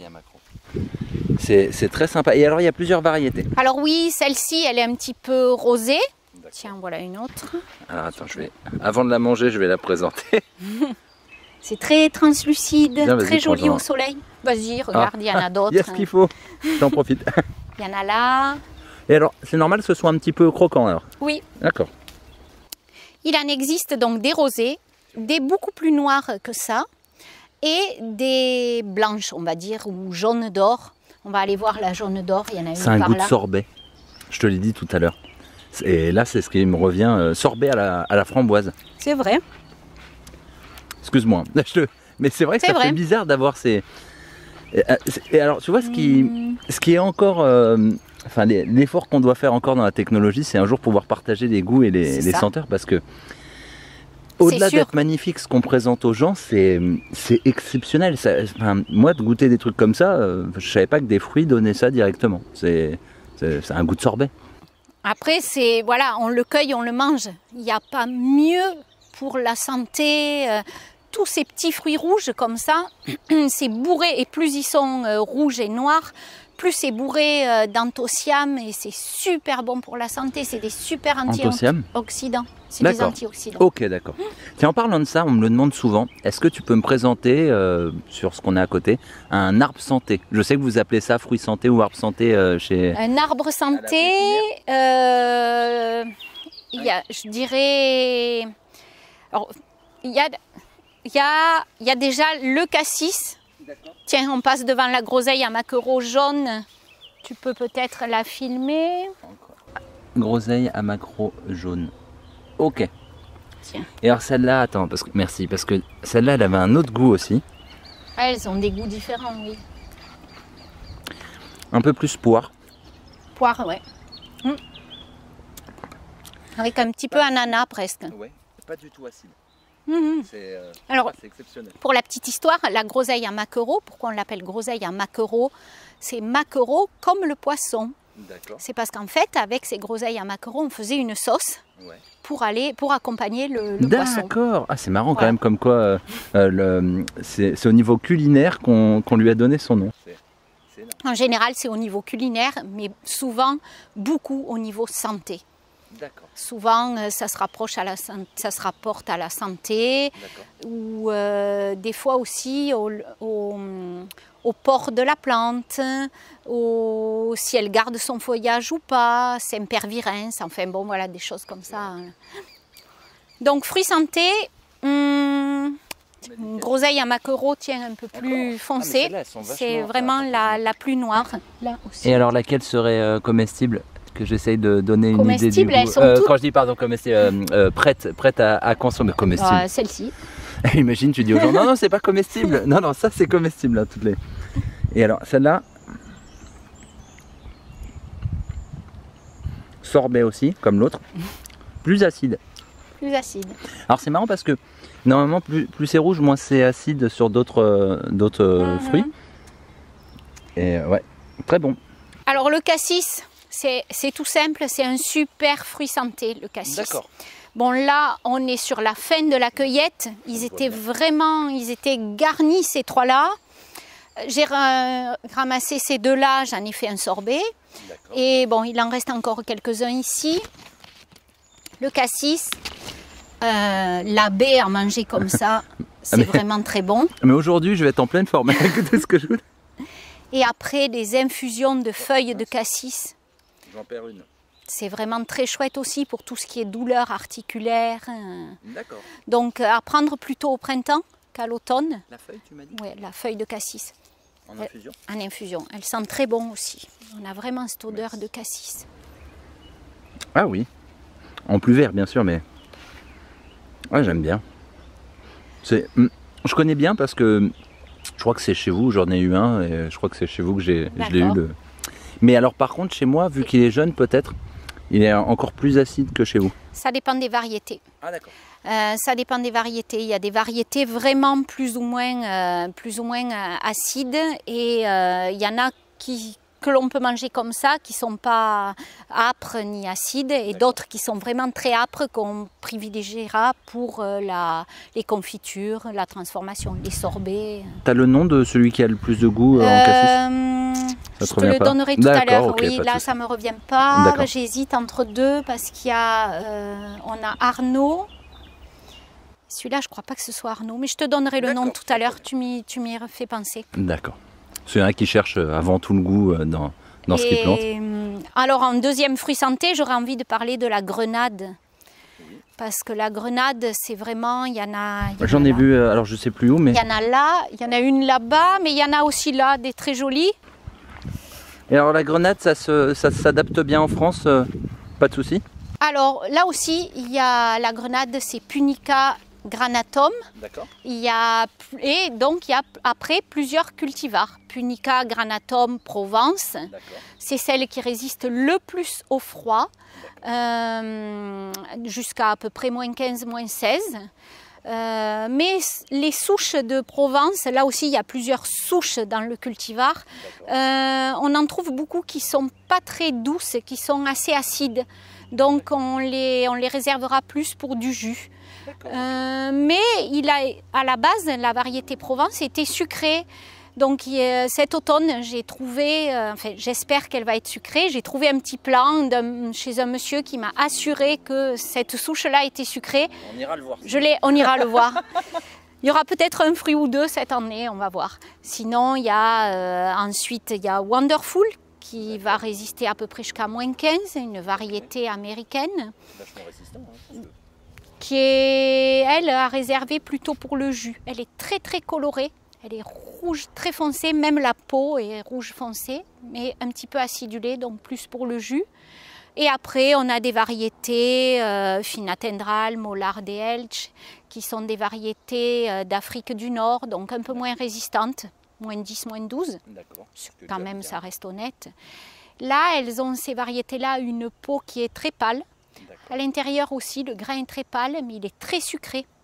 C'est très sympa. Et alors il y a plusieurs variétés. Alors oui, celle-ci, elle est un petit peu rosée. Tiens, voilà une autre. Alors attends, je vais, avant de la manger, je vais la présenter. C'est très translucide, Bien, très joli au soleil. Vas-y, regarde, il ah, y en a d'autres. Il y a ce qu'il faut, j'en profite. Il y en a là. Et alors, c'est normal que ce soit un petit peu croquant alors? Oui. D'accord. Il en existe donc des rosés, des beaucoup plus noirs que ça, et des blanches, on va dire, ou jaunes d'or. On va aller voir la jaune d'or, il y en a une par là. C'est un goût de sorbet, je te l'ai dit tout à l'heure. Et là, c'est ce qui me revient, euh, sorbet à la, à la framboise. C'est vrai. Excuse-moi, mais c'est vrai que ça vrai. fait bizarre d'avoir ces... Et, et alors, tu vois, ce qui, mmh. ce qui est encore... Euh, enfin, l'effort qu'on doit faire encore dans la technologie, c'est un jour pouvoir partager les goûts et les, les senteurs, parce que au-delà d'être magnifique, ce qu'on présente aux gens, c'est exceptionnel. Ça, enfin, moi, de goûter des trucs comme ça, euh, je savais pas que des fruits donnaient ça directement. C'est un goût de sorbet. Après, c'est voilà, on le cueille, on le mange. Il n'y a pas mieux pour la santé. Euh, tous ces petits fruits rouges comme ça, c'est bourré. Et plus ils sont euh, rouges et noirs, plus c'est bourré euh, d'anthocyanes. Et c'est super bon pour la santé. C'est des super antioxydants. C'est des antioxydants. Ok, d'accord. Mmh. Tiens, en parlant de ça, on me le demande souvent. Est-ce que tu peux me présenter, euh, sur ce qu'on a à côté, un arbre santé? Je sais que vous appelez ça fruit santé ou arbre santé euh, chez... Un arbre santé, euh, il y a, je dirais... Alors, il y a, il y a, il y a déjà le cassis. Tiens, on passe devant la groseille à maquereau jaune. Tu peux peut-être la filmer. Groseille à maquereau jaune. Ok. Tiens. Et alors celle-là, attends, parce que, merci, parce que celle-là, elle avait un autre goût aussi. Elles ont des goûts différents, oui. Un peu plus poire. Poire, ouais. Mmh. Avec un petit peu ananas presque. Ouais, pas du tout acide. Mmh. C'est euh, exceptionnel. Pour la petite histoire, la groseille à maquereau, pourquoi on l'appelle groseille à maquereau? C'est maquereau comme le poisson. C'est parce qu'en fait, avec ces groseilles à maquereau, on faisait une sauce ouais. pour, aller, pour accompagner le, le poisson. D'accord. Ah, c'est marrant Voilà. quand même comme quoi euh, euh, le- c'est c'est au niveau culinaire qu'on qu'on lui a donné son nom. En général, c'est au niveau culinaire, mais souvent, beaucoup au niveau santé. D'accord. Souvent, euh, ça se rapproche à la, san- ça se rapporte à la santé, ou euh, des fois aussi au, au, au port de la plante, au, si elle garde son feuillage ou pas, sempervirens, enfin bon, voilà, des choses comme ça. Donc, fruits santé, hum, une groseille à maquereau, tiens, un peu plus foncée. C'est vraiment la, la plus noire. Là aussi. Et alors laquelle serait euh, comestible? Que j'essaye de donner une idée du Comestibles, elles goût. sont Euh, toutes- Quand je dis pardon comestible, euh, euh, prête, prête à, à consommer. Comestible. Ah, celle-ci. Imagine, tu dis aux gens non non c'est pas comestible. Non non ça c'est comestible là, toutes les. Et alors celle-là, sorbet aussi comme l'autre, plus acide. Plus acide. Alors c'est marrant parce que normalement plus, plus c'est rouge, moins c'est acide sur d'autres euh, d'autres euh, Mhm. fruits. Et euh, ouais, très bon. Alors le cassis, c'est c'est tout simple, c'est un super fruit santé, le cassis. Bon là, on est sur la fin de la cueillette. Ils étaient vraiment, ils étaient garnis ces trois-là. J'ai ra- ramassé ces deux-là, j'en ai fait un sorbet. Et bon, il en reste encore quelques-uns ici. Le cassis, euh, la baie à manger comme ça, c'est mais- vraiment très bon. Mais aujourd'hui je vais être en pleine forme avec tout ce que je veux. Et après, des infusions de feuilles de cassis. J'en perds une. C'est vraiment très chouette aussi pour tout ce qui est douleur articulaire. euh. D'accord. Donc à prendre plutôt au printemps qu'à l'automne. La feuille tu m'as dit? Ouais, la feuille de cassis En infusion? en infusion. Elle sent très bon aussi. On a vraiment cette odeur de cassis. Ah oui. En plus vert bien sûr mais. Ouais j'aime bien. C'est. hum, Je connais bien parce que je crois que c'est chez vous, j'en ai eu un et je crois que c'est chez vous que j'ai je l'ai eu D'accord. le. Mais alors par contre chez moi, vu qu'il est jeune peut-être, il est encore plus acide que chez vous. Ça dépend des variétés. Ah d'accord. Euh, ça dépend des variétés. Il y a des variétés vraiment plus ou moins, euh, plus ou moins euh, acides et euh, il y en a qui, que l'on peut manger comme ça, qui ne sont pas âpres ni acides, et d'autres qui sont vraiment très âpres qu'on privilégiera pour euh, la, les confitures, la transformation, les sorbets. T'as le nom de celui qui a le plus de goût euh, en cassis? Euh, Ça te je te revient le pas donnerai tout à D'accord, l'heure. ok, oui, pas de là souci. ça me revient pas. D'accord. J'hésite entre deux parce qu'il y a, euh, on a Arnaud. Celui-là, je crois pas que ce soit Arnaud, mais je te donnerai le nom D'accord, tout à l'heure. Tu m'y, tu m'y refais penser. D'accord. C'est un qui cherche avant tout le goût euh, dans, dans ce qu'il plante. Et, euh, alors en deuxième fruit santé, j'aurais envie de parler de la grenade. Parce que la grenade, c'est vraiment, il y en a. il y en J'en a ai là. vu, euh, alors je sais plus où, mais. Il y en a là, il y en a une là-bas, mais il y en a aussi là, des très jolies. Et alors la grenade, ça se- ça s'adapte bien en France, euh, pas de souci? Alors là aussi, il y a la grenade, c'est Punica granatum. D'accord. Il y a, et donc il y a après plusieurs cultivars. Punica granatum Provence, c'est celle qui résiste le plus au froid, euh, jusqu'à à peu près moins quinze, moins seize. Euh, mais les souches de Provence, là aussi il y a plusieurs souches dans le cultivar, euh, on en trouve beaucoup qui ne sont pas très douces, qui sont assez acides. Donc on les, on les réservera plus pour du jus. Euh, mais il a, à la base, la variété Provence était sucrée. Donc euh, cet automne, j'ai trouvé, euh, enfin, j'espère qu'elle va être sucrée. J'ai trouvé un petit plan d'un- chez un monsieur qui m'a assuré que cette souche-là était sucrée. On ira le voir. Je l'ai, on ira le voir. Il y aura peut-être un fruit ou deux cette année, on va voir. Sinon, il y a euh, ensuite il y a Wonderful qui va résister à peu près jusqu'à moins quinze, une variété américaine Vachement résistant. Hein, qui est, elle, à réserver plutôt pour le jus. Elle est très très colorée, elle est rouge très foncée, même la peau est rouge foncé, mais un petit peu acidulée, donc plus pour le jus. Et après, on a des variétés euh, Fina Tendral, Molar de Elche, qui sont des variétés euh, d'Afrique du Nord, donc un peu moins résistantes, moins dix, moins douze. D'accord. Quand même, ça reste honnête. Là, elles ont ces variétés-là une peau qui est très pâle. À l'intérieur aussi, le grain est très pâle, mais il est très sucré.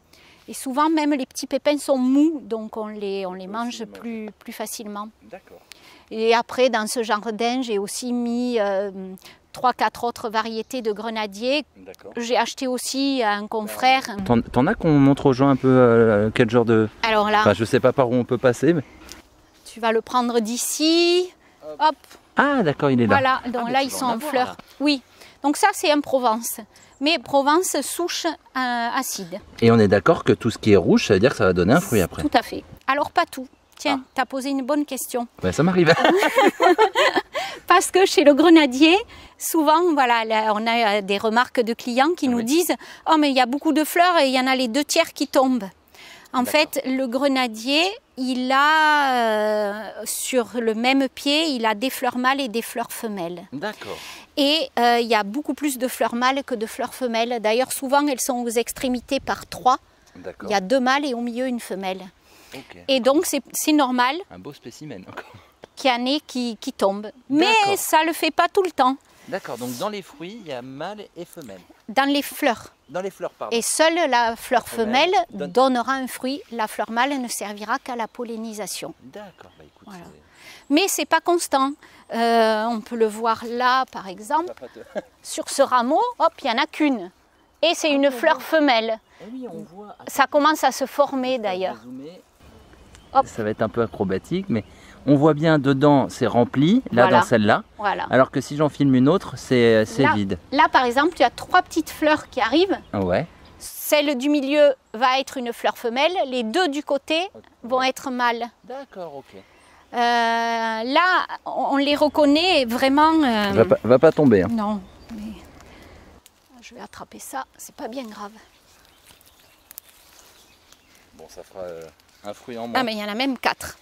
Et souvent, même les petits pépins sont mous, donc on les, on les Oui, mange c'est plus, plus facilement. D'accord. Et après, dans ce jardin, j'ai aussi mis euh, trois quatre autres variétés de grenadiers. D'accord. J'ai acheté aussi à un confrère. T'en, t'en as qu'on montre aux gens un peu euh, quel genre de... Alors là, Enfin, je sais pas par où on peut passer, mais... tu vas le prendre d'ici. Hop, Ah, d'accord, il est là. voilà. Donc Ah, mais là, tu ils vas sont en en avoir, fleurs. là. Oui. Donc ça, c'est un Provence. Mais Provence souche euh, acide. Et on est d'accord que tout ce qui est rouge, ça veut dire que ça va donner un fruit après. Tout à fait. Alors pas tout. Tiens, tu as posé une bonne question. Ouais, ça m'arrive. Parce que chez le grenadier, souvent, voilà, là, on a des remarques de clients qui nous Oui. disent « Oh, mais il y a beaucoup de fleurs et il y en a les deux tiers qui tombent. » En D'accord. fait, le grenadier, il a, euh, sur le même pied, il a des fleurs mâles et des fleurs femelles. D'accord. Et euh, il y a beaucoup plus de fleurs mâles que de fleurs femelles. D'ailleurs, souvent, elles sont aux extrémités par trois. D'accord. Il y a deux mâles et au milieu une femelle. Ok. Et donc, c'est c'est normal Un beau spécimen encore. qu'il y en ait qui, qui tombent. Mais D'accord. ça ne le fait pas tout le temps. D'accord, donc dans les fruits, il y a mâle et femelle. Dans les fleurs. Dans les fleurs, pardon. Et seule la fleur femelle femelle donne- donnera un fruit. La fleur mâle ne servira qu'à la pollinisation. D'accord, bah écoute, Voilà. c'est- Mais c'est pas constant. Euh, on peut le voir là, par exemple. ça va pas te- Sur ce rameau, hop, il n'y en a qu'une. Et c'est une fleur femelle. Eh oui, on voit. Ça commence à se former d'ailleurs. Hop. Ça va être un peu acrobatique, mais on voit bien dedans, c'est rempli, là Voilà. dans celle-là. Voilà. Alors que si j'en filme une autre, c'est c'est Là. vide. Là, par exemple, tu as trois petites fleurs qui arrivent. Ouais. Celle du milieu va être une fleur femelle. Les deux du côté vont être mâles. D'accord, ok. Euh, là, on les reconnaît vraiment. euh, Va pas, va pas tomber. hein. Non, mais je vais attraper ça, c'est pas bien grave. Bon, ça fera euh, un fruit en moins. Ah, mais il y en a même quatre.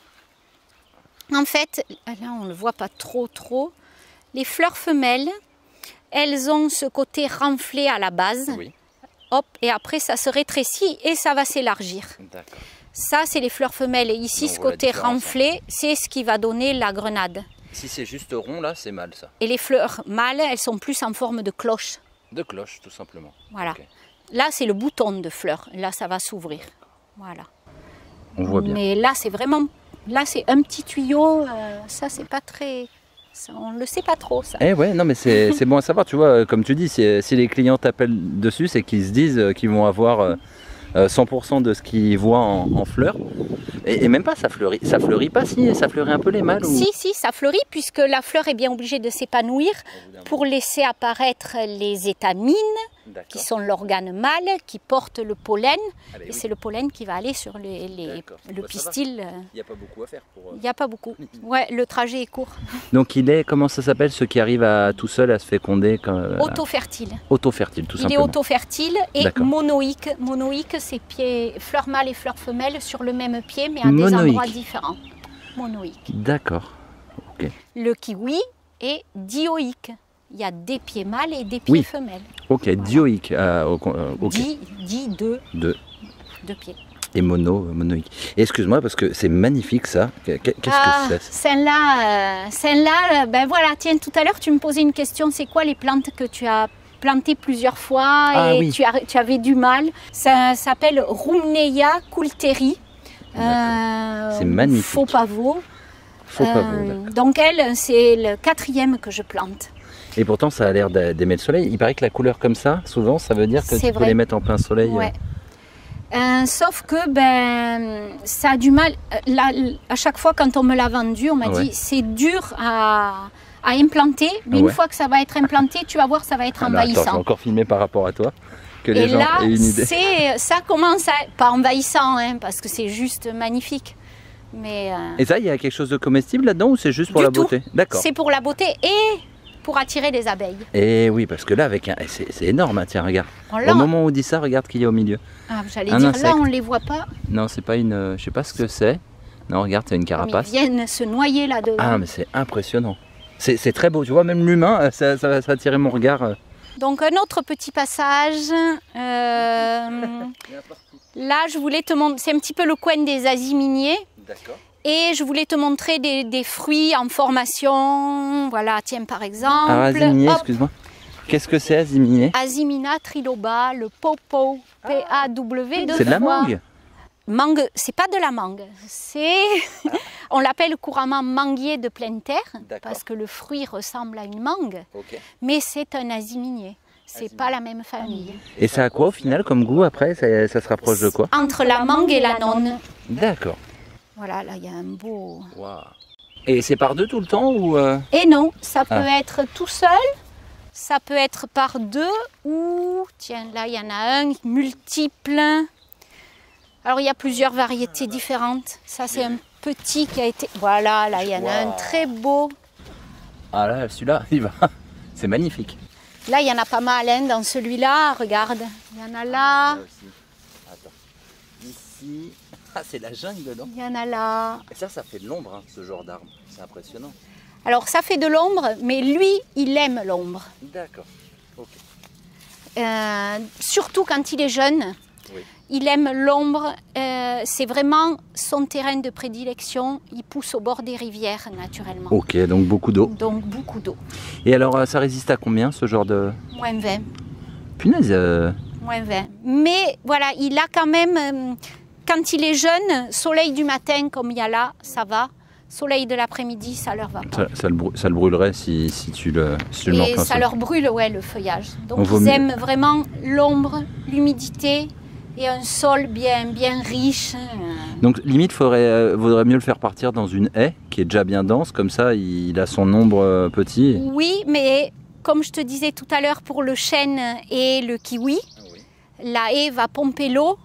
En fait, là, on ne le voit pas trop, trop. Les fleurs femelles, elles ont ce côté renflé à la base. Oui, Hop, et après, ça se rétrécit et ça va s'élargir. d'accord. Ça, c'est les fleurs femelles. Et ici, On ce voit la côté différence, hein. renflé, c'est ce qui va donner la grenade. Si c'est juste rond, là, c'est mal ça. Et les fleurs mâles, elles sont plus en forme de cloche. De cloche, tout simplement. Voilà. Ok. Là, c'est le bouton de fleurs. Là, ça va s'ouvrir. Voilà. On voit bien. Mais là, c'est vraiment... Là, c'est un petit tuyau. euh, ça, c'est pas très... ça, on ne le sait pas trop, ça. Eh ouais, non mais c'est c'est bon à savoir, tu vois, comme tu dis, si, si les clients t'appellent dessus, c'est qu'ils se disent euh, qu'ils vont avoir euh, euh, cent pour cent de ce qu'ils voient en, en fleurs. Et, et même pas, ça fleurit, ça fleurit pas si, ça fleurit un peu les mâles ou... Si, si, ça fleurit, puisque la fleur est bien obligée de s'épanouir pour laisser apparaître les étamines, qui sont l'organe mâle, qui porte le pollen. Ah, bah Et oui. c'est le pollen qui va aller sur les, les- D'accord. le Bah, ça va. pistil. euh, Il n'y a pas beaucoup à faire pour... euh, Il n'y a pas beaucoup. Ouais, le trajet est court. Donc il est, comment ça s'appelle, ceux qui arrivent à tout seul à se féconder quand, euh, Auto-fertile. auto-fertile, tout Il est simplement. auto-fertile et D'accord. monoïque. Monoïque, c'est pieds, fleurs mâles et fleurs femelles sur le même pied, mais à des Monoïque. endroits différents. Monoïque. D'accord. Le kiwi est dioïque. Il y a des pieds mâles et des pieds Oui. femelles. Ok, dioïque. euh, ok. ok. Di, di, deux, Deux. deux pieds. Et mono, euh, monoïque. Et excuse-moi parce que c'est magnifique ça. Qu'est- Qu'est-ce Ah, que c'est? celle-là, euh, celle-là, euh, ben voilà, tiens, tout à l'heure tu me posais une question, c'est quoi les plantes que tu as plantées plusieurs fois Ah et oui. tu, as- tu avais du mal? Ça s'appelle Rumneia coulteri. D'accord. C'est magnifique. Faux pavot. Faut pas Euh, vous, d'accord. donc elle, c'est le quatrième que je plante. Et pourtant ça a l'air d'a- d'aimer le soleil. Il paraît que la couleur comme ça, souvent, ça veut dire que C'est tu peux vrai. les mettre en plein soleil. euh. Ouais. Euh, sauf que ben ça a du mal. euh, là, à chaque fois quand on me l'a vendu, on m'a Ouais. dit c'est dur à, à implanter, mais Ouais. une fois que ça va être implanté, tu vas voir, ça va être Ah, bah, attends, je vais envahissant. encore filmer par rapport à toi. Que les Et gens là, aient une idée. c'est ça commence à pas envahissant, hein, parce que c'est juste magnifique. Mais euh, Et ça, il y a quelque chose de comestible là-dedans ou c'est juste pour Du la tout. beauté? D'accord. c'est pour la beauté et pour attirer les abeilles. Et oui, parce que là, avec un, c'est c'est énorme. hein, Tiens, regarde. Bon, Au là, moment où on dit ça, regarde qu'il y a au milieu. ah, j'allais un dire insecte. là, on les voit pas. Non, c'est pas une, euh, je sais pas ce que c'est. Non, regarde, c'est une Mais ils carapace. viennent se noyer là-dedans. Ah, mais c'est impressionnant. C'est c'est très beau. Tu vois, même l'humain, euh, ça, ça, ça a attiré mon regard. euh. Donc un autre petit passage. euh, là, je voulais te montrer. C'est un petit peu le coin des asis miniers. D'accord. Et je voulais te montrer des, des fruits en formation. Voilà, tiens par exemple. Ah, Razinier, Hop, excuse-moi. Qu'est-ce que c'est, Azimina? Azimina triloba, le pawpaw, P A W. C'est de la mangue? Mangue, c'est pas de la mangue, c'est, on l'appelle couramment manguier de pleine terre, parce que le fruit ressemble à une mangue, okay. Mais c'est un aziminier, c'est pas la même famille. Et ça a quoi au final comme goût après? Ça, ça se rapproche de quoi? Entre la mangue et la nonne. D'accord. Voilà, là il y a un beau... Wow. Et c'est par deux tout le temps ou euh... Et non, ça peut ah. être tout seul, ça peut être par deux ou, tiens là il y en a un multiple. Alors il y a plusieurs variétés différentes. Ça c'est un petit qui a été... Voilà, là il y en a wow. un très beau. Ah là, celui-là, il va. C'est magnifique. Là il y en a pas mal hein, dans celui-là, regarde. Il y en a là. Là aussi. Attends. Ici. Ah, c'est la jungle dedans. Il y en a là. Et ça, ça fait de l'ombre, hein, ce genre d'arbre. C'est impressionnant. Alors ça fait de l'ombre, mais lui, il aime l'ombre. D'accord. Ok. Euh, surtout quand il est jeune. Oui. Il aime l'ombre, euh, c'est vraiment son terrain de prédilection. Il pousse au bord des rivières naturellement. Ok, donc beaucoup d'eau. Donc beaucoup d'eau. Et alors, ça résiste à combien ce genre de... Moins vingt. Punaise euh... Moins vingt. Mais voilà, il a quand même, euh, quand il est jeune, soleil du matin comme il y a là, ça va. Soleil de l'après-midi, ça leur va pas. Ça, ça, le, ça le brûlerait si, si tu le, si tu le mets en plein Et ça soleil. leur brûle, ouais, le feuillage. Donc On ils mieux... aiment vraiment l'ombre, l'humidité. Et un sol bien, bien riche. Donc limite, il euh, vaudrait mieux le faire partir dans une haie qui est déjà bien dense, comme ça il a son ombre euh, petit. Oui, mais comme je te disais tout à l'heure pour le chêne et le kiwi, oui. La haie va pomper l'eau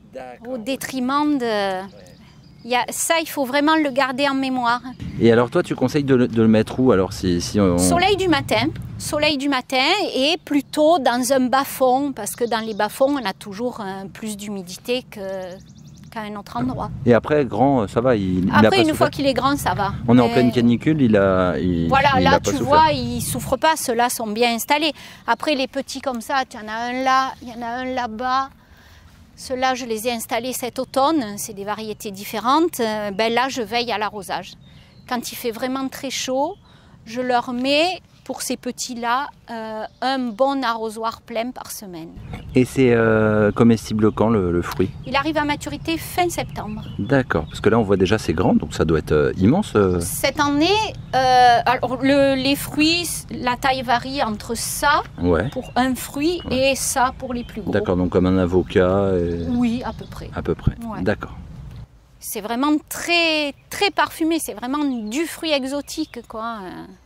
au détriment de... Ouais. Il y a, ça, il faut vraiment le garder en mémoire. Et alors toi, tu conseilles de le, de le mettre où alors si, si on... Soleil du matin. Soleil du matin et plutôt dans un bas-fond, parce que dans les bas-fonds, on a toujours euh, plus d'humidité que, qu'à un autre endroit. Et après, grand, ça va il, Après, il a pas une souffert. fois qu'il est grand, ça va. On Mais... est en pleine canicule, il a il, Voilà, il là, a pas tu souffert. vois, ils ne souffrent pas, ceux-là sont bien installés. Après, les petits comme ça, tu en as un là, il y en a un là-bas. Ceux-là, je les ai installés cet automne, c'est des variétés différentes. Ben là, je veille à l'arrosage. Quand il fait vraiment très chaud, je leur mets, pour ces petits-là, euh, un bon arrosoir plein par semaine. Et c'est euh, comestible quand le, le fruit? Il arrive à maturité fin septembre. D'accord, parce que là on voit déjà c'est grand, donc ça doit être euh, immense. Euh... Cette année, euh, alors le, les fruits, la taille varie entre ça ouais. pour un fruit ouais. et ça pour les plus gros. D'accord, donc comme un avocat et... Oui, à peu près. À peu près, ouais. D'accord. C'est vraiment très, très parfumé, c'est vraiment du fruit exotique, quoi.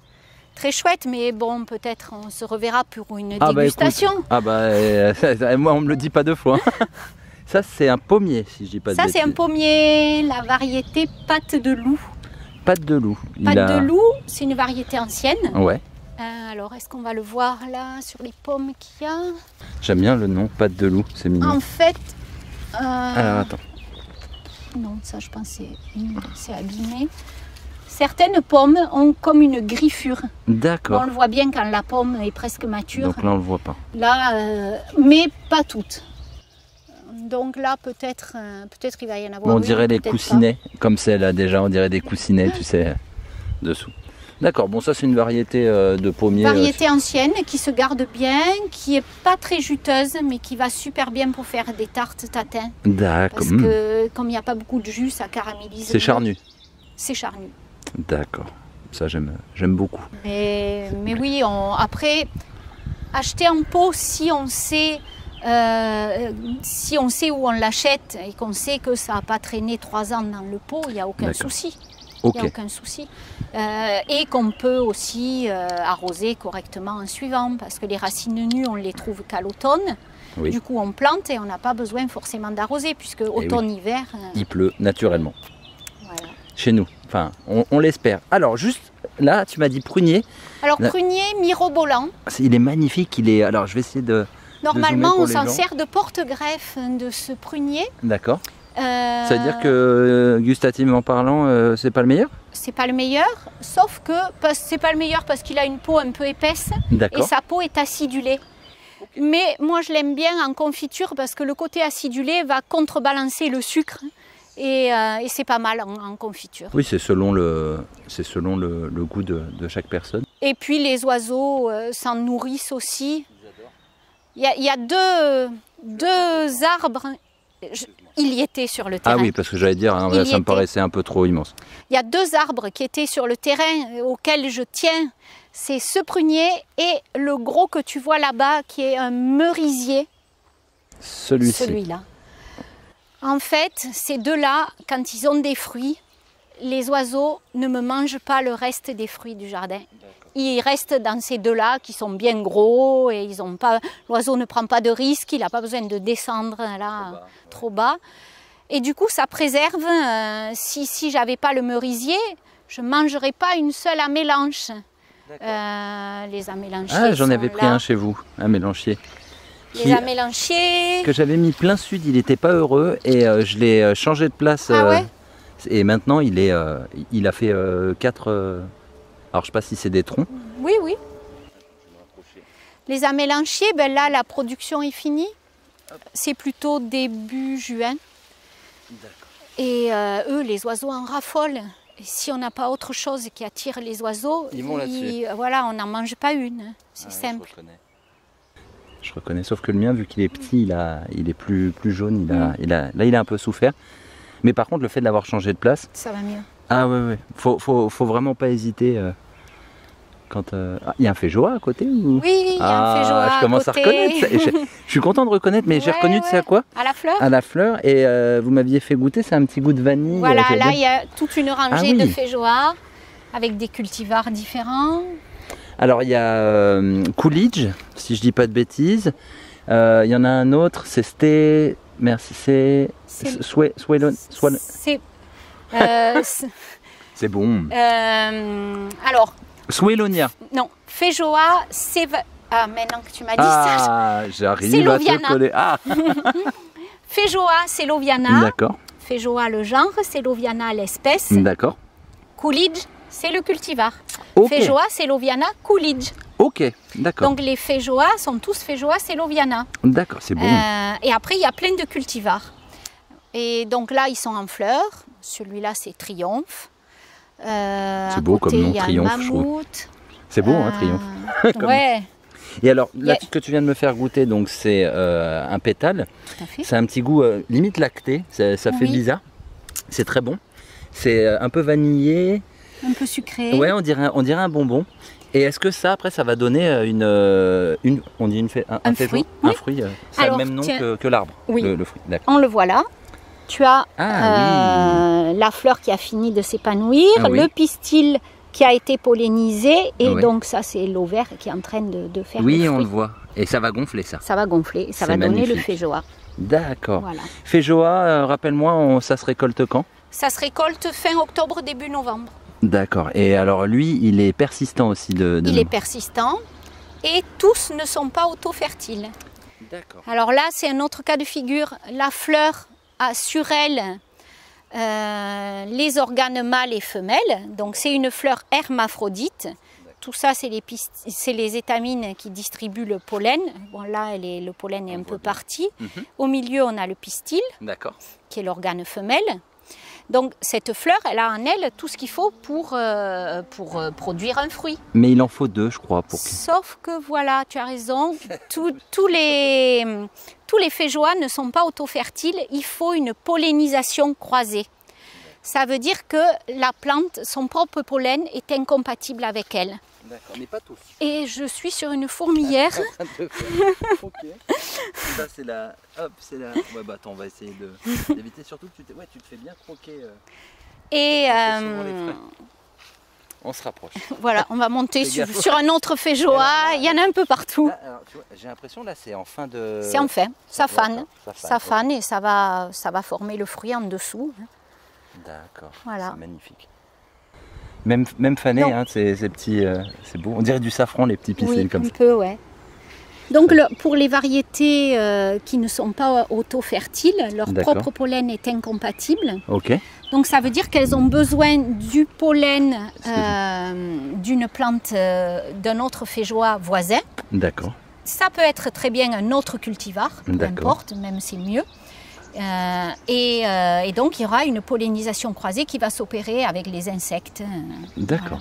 Très chouette, mais bon, peut-être on se reverra pour une ah dégustation. Bah, ah bah, euh, moi on me le dit pas deux fois. Ça c'est un pommier, si je dis pas de Ça bêtises. c'est un pommier, la variété pâte de loup. Pâte de loup. Pâte a... de loup, c'est une variété ancienne. Ouais. Euh, alors, est-ce qu'on va le voir là, sur les pommes qu'il y a? J'aime bien le nom, pâte de loup, c'est mignon. En fait... Euh... Alors attends. Non, ça je pense que c'est abîmé. Certaines pommes ont comme une griffure. D'accord. On le voit bien quand la pomme est presque mature. Donc là on le voit pas. Là, euh, mais pas toutes. Donc là peut-être euh, peut-être il va y en avoir. Bon, on oui, dirait les coussinets, pas. Comme c'est là déjà, on dirait des coussinets, tu sais, dessous. D'accord, bon ça c'est une variété euh, de pommier. Variété euh, ancienne qui se garde bien, qui est pas très juteuse, mais qui va super bien pour faire des tartes tatin. D'accord. Parce que comme il n'y a pas beaucoup de jus, ça caramélise. C'est charnu. C'est charnu. D'accord, ça j'aime j'aime beaucoup. Mais, mais oui, on, après, acheter en pot si on sait, euh, si on sait où on l'achète et qu'on sait que ça n'a pas traîné trois ans dans le pot, il n'y a aucun souci. Okay. Il n'y a aucun souci. Euh, et qu'on peut aussi euh, arroser correctement en suivant, parce que les racines nues, on ne les trouve qu'à l'automne. Oui. Du coup, on plante et on n'a pas besoin forcément d'arroser, puisque automne-hiver... Oui. Euh... Il pleut naturellement. Voilà. Chez nous. Enfin, on, on l'espère. Alors, juste là, tu m'as dit prunier. Alors, là, prunier mirobolant. Il est magnifique. Il est... Alors, je vais essayer de... Normalement, de on s'en sert de porte-greffe de ce prunier. D'accord. Euh... Ça veut dire que, gustativement parlant, euh, c'est pas le meilleur? C'est pas le meilleur, sauf que c'est pas le meilleur parce qu'il a une peau un peu épaisse et sa peau est acidulée. Mais moi, je l'aime bien en confiture parce que le côté acidulé va contrebalancer le sucre. Et, euh, et c'est pas mal en, en confiture. Oui, c'est selon le, c'est selon le, le goût de, de chaque personne. Et puis les oiseaux euh, s'en nourrissent aussi. Il y a, il y a deux, deux arbres, je, il y était sur le terrain. Ah oui, parce que j'allais dire, hein, ça me était. paraissait un peu trop immense. Il y a deux arbres qui étaient sur le terrain auquel je tiens. C'est ce prunier et le gros que tu vois là-bas qui est un merisier. Celui-ci. Celui-là. En fait, ces deux-là, quand ils ont des fruits, les oiseaux ne me mangent pas le reste des fruits du jardin. Ils restent dans ces deux-là qui sont bien gros et ils ont pas. L'oiseau ne prend pas de risque, il n'a pas besoin de descendre là trop bas. Trop bas. Et du coup, ça préserve. Euh, si si j'avais pas le merisier, je ne mangerais pas une seule amélanche. Euh, les amélanchiers. Ah, j'en avais pris là. un chez vous, un mélanchier. Les Qui, amélanchiers. que j'avais mis plein sud, il n'était pas heureux et euh, je l'ai euh, changé de place. Ah euh, ouais. Et maintenant, il, est, euh, il a fait euh, quatre. Euh, alors, je ne sais pas si c'est des troncs. Oui, oui. Les amélanchiers, ben là, la production est finie. C'est plutôt début juin. Et euh, eux, les oiseaux en raffolent. Et si on n'a pas autre chose qui attire les oiseaux, Ils vont là-dessus. Voilà, on n'en mange pas une. C'est Ah, simple. Je reconnais. je reconnais, sauf que le mien, vu qu'il est petit, il, a, il est plus, plus jaune. Il a, Mm. il a, là, il a un peu souffert. Mais par contre, le fait de l'avoir changé de place, Ça va mieux. ah ouais, ouais, faut, faut, faut vraiment pas hésiter. Euh, quand euh... ah, il y a un féjoa à côté ou... Oui, il y a ah, un féjoa je commence à, côté. à reconnaître. Ça. Et je, je suis content de reconnaître, mais j'ai Ouais, reconnu, tu sais à ouais. quoi? À la fleur. À la fleur. Et euh, vous m'aviez fait goûter, c'est un petit goût de vanille. Voilà, euh, là, bien. il y a toute une rangée Ah oui. de féjoa avec des cultivars différents. Alors il y a euh, Coolidge, si je dis pas de bêtises. Euh, Il y en a un autre, c'est Sté. Merci, c'est. C'est- Sway- Swallow- Swallow- C'est. euh, c'est- C'est bon. euh, alors, Swallonia. non, féjoa, c'est. Ah, maintenant que tu m'as dit ça. Ah, C'est j'arrive à te l'Oviana. coller. Ah, Féjoa, c'est l'Oviana. d'accord, Féjoa, le genre, c'est l'Oviana, l'espèce. d'accord. Coolidge, c'est le cultivar. Ok, Féjoa, c'est l'Oviana Coolidge. ok, d'accord, Donc les féjoas sont tous féjoas, c'est l'Oviana. d'accord, c'est bon. Euh, et après, il y a plein de cultivars. Et donc là, ils sont en fleurs. Celui-là, c'est Triomphe. Euh, C'est à beau côté, comme nom, il y a un Triomphe, je trouve. mammouth. C'est bon, hein, Euh, Triomphe. Comme- Ouais, Et alors, là, y a- ce que tu viens de me faire goûter, donc c'est euh, un pétale. tout à fait. C'est un petit goût euh, limite lacté, ça, ça fait Oui. bizarre. C'est très bon. C'est euh, un peu vanillé. Un peu sucré. Ouais, on dirait, on dirait un bonbon. Et est-ce que ça, après, ça va donner euh, une, euh, une on dit une fée, un, Un féjo fruit, un oui. fruit. euh, ça a Alors, le même nom tiens. que, que l'arbre, Oui. le, le fruit. D'accord. On le voit là. Tu as Ah euh, la fleur qui a fini de s'épanouir, Ah oui. le pistil qui a été pollinisé, et Ouais. donc ça, c'est l'ovaire qui est en train de, de faire Oui, le on fruit. le voit. Et ça va gonfler ça. Ça va gonfler, et ça C'est va donner le magnifique. féjoa. D'accord. Voilà. Féjoa, euh, rappelle-moi, on- ça se récolte quand? Ça se récolte fin octobre, début novembre. D'accord. Et alors lui, il est persistant aussi de. de Il est persistant et tous ne sont pas auto-fertiles. D'accord. Alors là, c'est un autre cas de figure. La fleur a sur elle euh, les organes mâles et femelles. Donc c'est une fleur hermaphrodite. Tout ça, c'est les, pist- c'est les étamines qui distribuent le pollen. Bon, là, elle est- le pollen est On un voit peu bien. parti. Mhm. Au milieu, on a le pistil, D'accord. qui est l'organe femelle. Donc cette fleur, elle a en elle tout ce qu'il faut pour, euh, pour euh, produire un fruit. Mais il en faut deux, je crois, pour que. Sauf que voilà, tu as raison, tous- tous les, tous les féjoas ne sont pas auto-fertiles, il faut une pollinisation croisée. Ça veut dire que la plante, son propre pollen est incompatible avec elle. D'accord, mais pas tous. Et je suis sur une fourmilière. Ok. Ça c'est la. Hop, c'est la. Ouais bah attends, on va essayer de d'éviter surtout que tu te. Ouais, tu te fais bien croquer. euh. Et On fait souvent les euh, frais. On se rapproche. voilà, on va monter Fais sur, gaffe. sur un autre féjoa. Il y en a un peu partout. Là, alors, tu vois, j'ai l'impression là c'est en fin de. C'est enfin, ça fane. D'accord, ça fane, Ça ok. fane et ça va, ça va former le fruit en dessous. D'accord. Voilà. C'est magnifique. Même, même fané, Donc- hein, ces, ces petits. euh, c'est beau. On dirait du safran les petits pistils Oui, comme un ça. peu, ouais. Donc le- pour les variétés euh, qui ne sont pas auto-fertiles, leur D'accord. propre pollen est incompatible. Ok. Donc ça veut dire qu'elles ont besoin du pollen euh, d'une plante, euh, d'un autre féjoa voisin. D'accord. Ça peut être très bien un autre cultivar, peu D'accord. importe, même c'est mieux. Euh, et, euh, et donc il y aura une pollinisation croisée qui va s'opérer avec les insectes. euh, D'accord.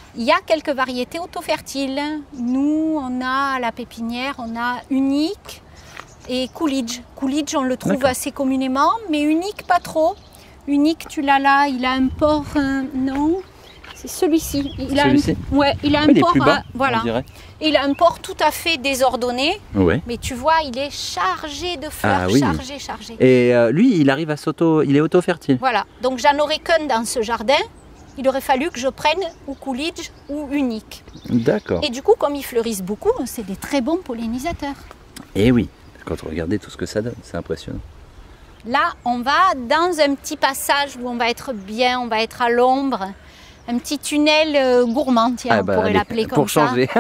Il y a quelques variétés auto-fertiles. Nous, on a à la pépinière, on a Unique et Coolidge. Coolidge, on le trouve assez communément, mais Unique, pas trop. Unique, tu l'as là, il a un port, euh, non, c'est celui-ci. Il a celui-ci un, ouais, il a un oui, il port, est plus bas, à, voilà. on dirait. Il a un port tout à fait désordonné, Ouais. mais tu vois, il est chargé de fleurs, Ah, oui. chargé, chargé. Et euh, lui, il arrive à s'auto, il est auto-fertile. Voilà, donc j'en aurais qu'un dans ce jardin. Il aurait fallu que je prenne ou Coolidge ou Unique. D'accord. Et du coup, comme ils fleurissent beaucoup, c'est des très bons pollinisateurs. Et oui, quand on regardait tout ce que ça donne, c'est impressionnant. Là, on va dans un petit passage où on va être bien, on va être à l'ombre. Un petit tunnel euh, gourmand, tiens, Ah on bah, pourrait allez, l'appeler comme pour ça. changer.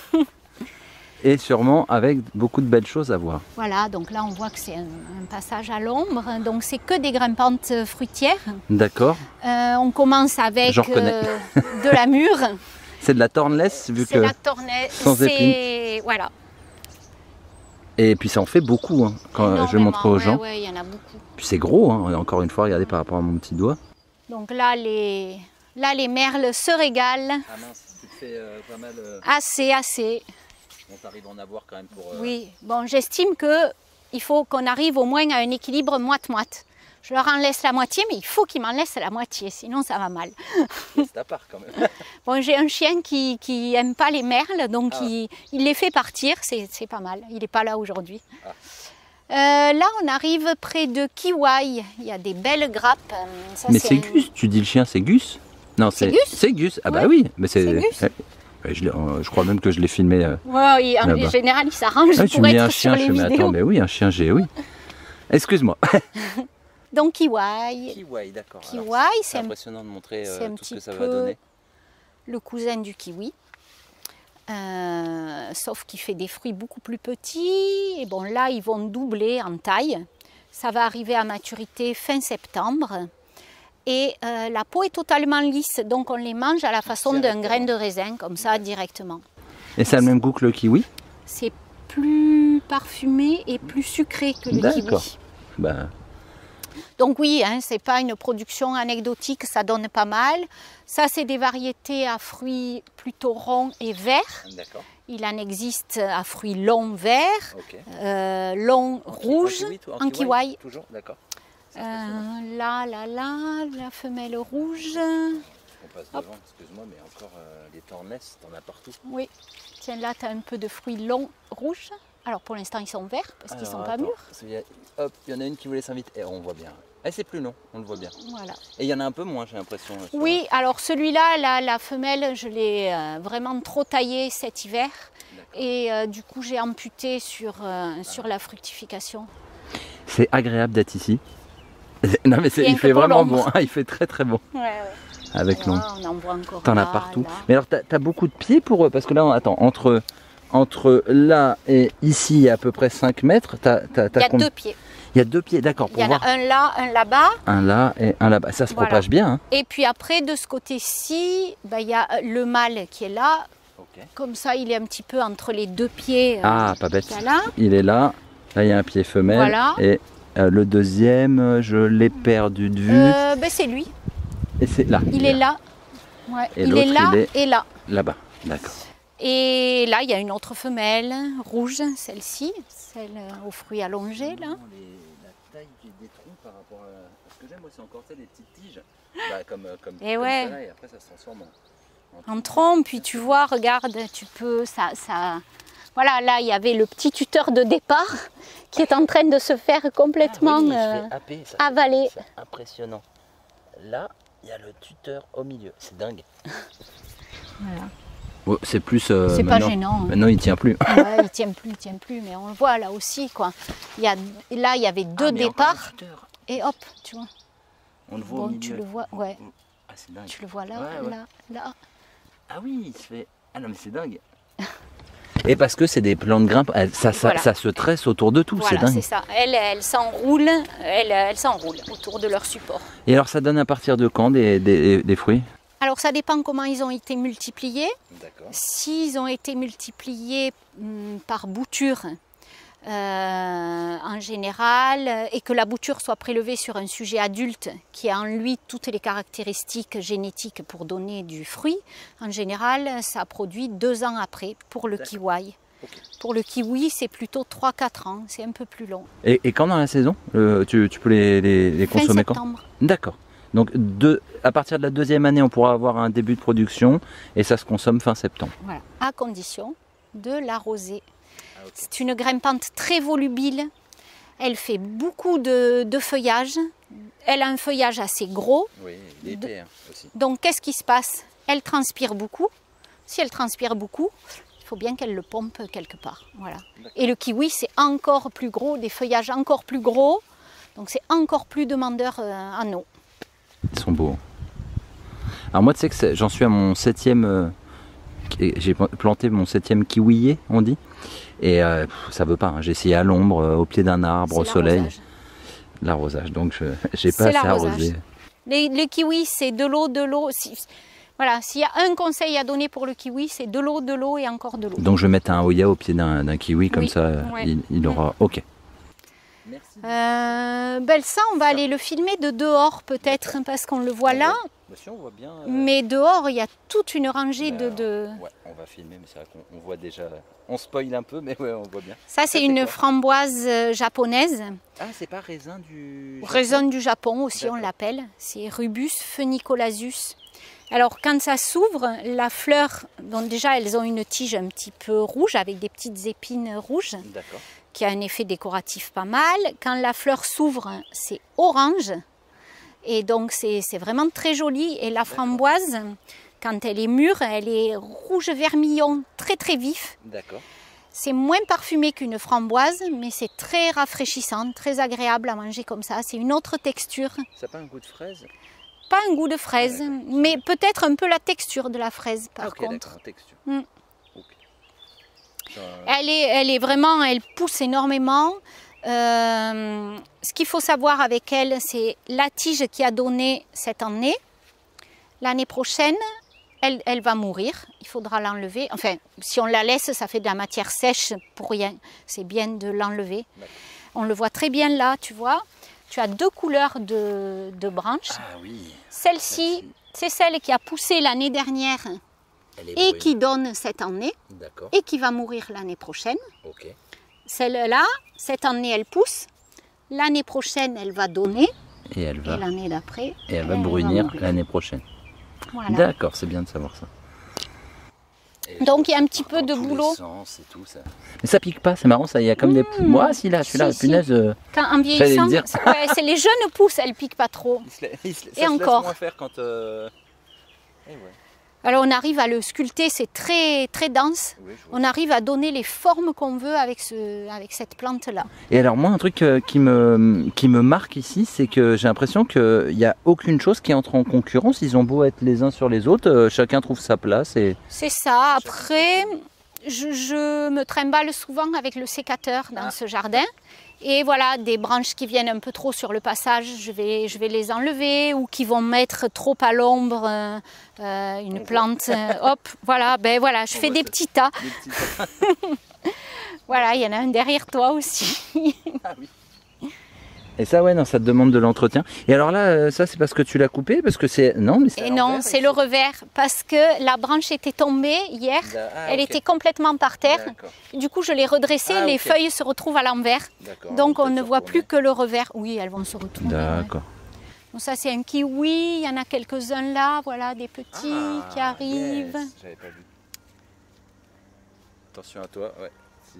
Et sûrement avec beaucoup de belles choses à voir. Voilà, donc là on voit que c'est un, un passage à l'ombre. Donc c'est que des grimpantes fruitières. D'accord. Euh, on commence avec J'en reconnais. euh, de la mûre. C'est de la thornless vu C'est que. la tournette. sans C'est voilà. Et puis ça en fait beaucoup hein, quand je montre aux ouais, gens. ouais, il y en a beaucoup. Puis c'est gros, hein, encore une fois, regardez par rapport à mon petit doigt. Donc là les, là, les merles se régalent. Ah mince, tu te fais euh, pas mal. Euh... Assez, assez. On t'arrive à en avoir quand même pour. Euh... Oui, bon, j'estime qu'il faut qu'on arrive au moins à un équilibre moite-moite. Je leur en laisse la moitié, mais il faut qu'ils m'en laissent la moitié, sinon ça va mal. C'est à part quand même. Bon, j'ai un chien qui qui aime pas les merles, donc Ah. il, il les fait partir, c'est pas mal. Il n'est pas là aujourd'hui. Ah. Euh, là, on arrive près de Kiwai. Il y a des belles grappes. Ça, Mais c'est un- Gus, tu dis le chien, c'est Gus? Non, C'est c'est Gus. C'est Gus. Ah bah Ouais, oui, mais c'est. c'est Gus. Ouais. Ouais, je, l'ai- euh, je crois même que je l'ai filmé. Euh... Ouais, il- en Là-bas. général, il s'arrange Ah, tu pour me dis être un chien, sur je les fais, mais vidéos. attends, mais oui, un chien, j'ai, oui. Excuse-moi. Donc Kiwai, Kiwai, d'accord. Kiwai, c'est un impressionnant de montrer c'est un tout ce petit que ça peu- va donner. le cousin du kiwi. Euh, sauf qu'il fait des fruits beaucoup plus petits. Et bon, là, ils vont doubler en taille. Ça va arriver à maturité fin septembre. Et euh, la peau est totalement lisse, donc on les mange à la façon d'un Directement. grain de raisin, comme ça, directement. Et ça a le même goût que le kiwi? C'est plus parfumé et plus sucré que le D'accord. kiwi. Bah, Donc oui, hein, ce n'est pas une production anecdotique, ça donne pas mal. Ça, c'est des variétés à fruits plutôt ronds et verts. d'accord. Il en existe à fruits longs verts, Ok. euh, longs rouges, en kiwi. Toujours, d'accord. Euh, là, là, là, la femelle rouge. On passe Hop. devant, excuse-moi, mais encore euh, les tornesses, t'en as partout. Oui, tiens, là, tu as un peu de fruits longs rouges. Alors pour l'instant, ils sont verts parce qu'ils ne sont pas mûrs. Hop, il y en a une qui voulait s'inviter. Et on voit bien. Eh, c'est plus long, on le voit bien. Voilà. Et il y en a un peu moins, j'ai l'impression. euh, sur- Oui, alors celui-là, la, la femelle, je l'ai euh, vraiment trop taillée cet hiver. D'accord. Et euh, du coup, j'ai amputé sur, euh, sur la fructification. C'est agréable d'être ici. Non, mais c'est- Rien il que fait pour vraiment l'ombre. bon. hein, Il fait très très bon. Ouais, ouais. Avec l'ombre. Là, on en voit encore. T'en as là, partout. là. Mais alors, t'as as beaucoup de pieds pour eux. Parce que là, on- attends, entre, entre là et ici, il y a à peu près cinq mètres. T'as, t'as, t'as Il y a combien- deux pieds. Il y a deux pieds, d'accord. Il Pour y en a voir un là, un là-bas. un là et un là-bas. Ça se Voilà. propage bien. Hein. Et puis après, de ce côté-ci, ben, il y a le mâle qui est là. Ok. Comme ça, il est un petit peu entre les deux pieds. euh, Ah, pas bête. qu'il y a là. Il est là. Là, il y a un pied femelle. Voilà. Et euh, le deuxième, euh, je l'ai perdu de vue. Euh, ben, c'est lui. Et c'est là. Il est là. Ouais. Et Il est l'autre, là il est- et là. Là-bas. D'accord. Et là, il y a une autre femelle, rouge, celle-ci, celle euh, aux fruits allongés, là. La taille des troncs par rapport à. Ce que j'aime, moi, c'est encore des petites tiges. Bah, comme, comme, Et comme ouais. ça, là, et après, ça se transforme en. En tronc, puis tu vois, regarde, tu peux, ça, ça... Voilà, là, il y avait le petit tuteur de départ qui est en train de se faire complètement Ah oui, il se euh, fait happer, ça, avaler. c'est impressionnant. Là, il y a le tuteur au milieu. C'est dingue. Voilà. Ouais, c'est plus. euh, C'est pas maintenant- gênant. hein. Maintenant, il tient plus. Ouais, il tient plus, il tient plus, mais on le voit là aussi, quoi. Il y a, là, il y avait deux Ah, mais encore départs, le tuteur. et hop, tu vois. On le voit au Bon, milieu. tu le vois, ouais, Ah, c'est dingue. tu le vois là, Ouais, ouais. là, là. Ah oui, il se fait. Ah non, mais c'est dingue. Et parce que c'est des plants de grimpe, elles- ça, ça, Voilà. ça se tresse autour de tout, Voilà, c'est c'est dingue. ça. Elles, elles s'enroulent, elles, elles s'enroulent autour de leur support. Et alors, ça donne à partir de quand des, des, des fruits? Alors ça dépend comment ils ont été multipliés. D'accord. S'ils ont été multipliés hum, par bouture, euh, en général, et que la bouture soit prélevée sur un sujet adulte qui a en lui toutes les caractéristiques génétiques pour donner du fruit, en général, ça produit deux ans après pour le kiwi. Okay. Pour le kiwi, c'est plutôt trois à quatre ans, c'est un peu plus long. Et, et quand dans la saison, euh, tu, tu peux les, les, les consommer fin septembre. Quand? D'accord. Donc de, à partir de la deuxième année, on pourra avoir un début de production et ça se consomme fin septembre. Voilà, à condition de l'arroser. Ah, okay. C'est une grimpante très volubile, elle fait beaucoup de, de feuillage, elle a un feuillage assez gros. Oui, il est épais aussi. Donc qu'est-ce qui se passe? Elle transpire beaucoup. Si elle transpire beaucoup, il faut bien qu'elle le pompe quelque part. Voilà. Et le kiwi, c'est encore plus gros, des feuillages encore plus gros, donc c'est encore plus demandeur euh, en eau. Ils sont beaux. Alors moi, tu sais que j'en suis à mon septième, euh, j'ai planté mon septième kiwier, on dit, et euh, pff, ça veut pas. Hein. J'ai essayé à l'ombre, euh, au pied d'un arbre, au soleil. L'arrosage. Donc je j'ai pas assez arrosé. Les, les kiwis, c'est de l'eau, de l'eau. Si, Voilà, s'il y a un conseil à donner pour le kiwi, c'est de l'eau, de l'eau et encore de l'eau. Donc je vais mettre un Oya au pied d'un kiwi, comme oui, ça ouais. il, il aura... Ok. Merci. Euh, ben ça, on va ça. aller le filmer de dehors peut-être, parce qu'on le voit on là. Voit, monsieur, on voit bien, euh... Mais dehors, il y a toute une rangée ben, de, de... Ouais, on va filmer, mais c'est vrai qu'on voit déjà... On spoil un peu, mais ouais, on voit bien. Ça, c'est une quoi? framboise japonaise. Ah, c'est pas raisin du Japon? Raisin du Japon aussi, on l'appelle. C'est Rubus funiculasus. Alors quand ça s'ouvre, la fleur, donc déjà elles ont une tige un petit peu rouge avec des petites épines rouges qui a un effet décoratif pas mal. Quand la fleur s'ouvre, c'est orange et donc c'est vraiment très joli. Et la framboise, quand elle est mûre, elle est rouge vermillon, très très vif. C'est moins parfumé qu'une framboise, mais c'est très rafraîchissant, très agréable à manger comme ça. C'est une autre texture. Ça n'a pas un goût de fraise? Pas un goût de fraise, ah, mais peut-être un peu la texture de la fraise par ah, okay, contre. Texture. Mm. Okay. Elle, est, elle est vraiment, elle pousse énormément. Euh, ce qu'il faut savoir avec elle, c'est la tige qui a donné cette année. L'année prochaine, elle, elle va mourir. Il faudra l'enlever. Enfin, si on la laisse, ça fait de la matière sèche pour rien. C'est bien de l'enlever. On le voit très bien là, tu vois. Tu as deux couleurs de, de branches. Ah oui. Celle-ci, c'est celle qui a poussé l'année dernière et qui donne cette année et qui va mourir l'année prochaine. Okay. Celle-là, cette année, elle pousse. L'année prochaine, elle va donner. Et elle va. Et l'année d'après. Et elle va elle brunir l'année prochaine. Voilà. D'accord, c'est bien de savoir ça. Et donc il y a un petit peu de boulot. Et tout, ça. Mais ça pique pas, c'est marrant, ça. Il y a comme mmh. des. Moi, si là, celui-là, si, punaise. Si. Quand en vieillissant, dire... ouais, c'est les jeunes pousses, elles piquent pas trop. Il se la... il se... Et ça encore. Se moins faire quand. Euh... Et ouais. Alors on arrive à le sculpter, c'est très très dense. Oui, on arrive à donner les formes qu'on veut avec, ce, avec cette plante-là. Et alors moi, un truc qui me, qui me marque ici, c'est que j'ai l'impression qu'il n'y a aucune chose qui entre en concurrence. Ils ont beau être les uns sur les autres, euh, chacun trouve sa place. Et... C'est ça. Après, je, je me trimballe souvent avec le sécateur dans ah. ce jardin. Et voilà, des branches qui viennent un peu trop sur le passage, je vais, je vais les enlever, ou qui vont mettre trop à l'ombre euh, euh, une plante. Euh, hop, voilà, ben voilà, je fais des petits tas. Des petits tas. Voilà, il y en a un derrière toi aussi. Ah oui. Et ça, ouais, non, ça te demande de l'entretien. Et alors là, ça, c'est parce que tu l'as coupé, parce que c'est non, mais c'est. Et non, c'est le revers, parce que la branche était tombée hier. Ah, elle okay. était complètement par terre. Du coup, je l'ai redressée. Ah, les okay. feuilles se retrouvent à l'envers. Donc, on ne voit plus que le revers. Oui, elles vont se retrouver. D'accord. Ouais. Donc ça, c'est un kiwi. Il y en a quelques-uns là. Voilà, des petits ah, qui arrivent. Yes. J'avais pas vu. Attention à toi, ouais. Si...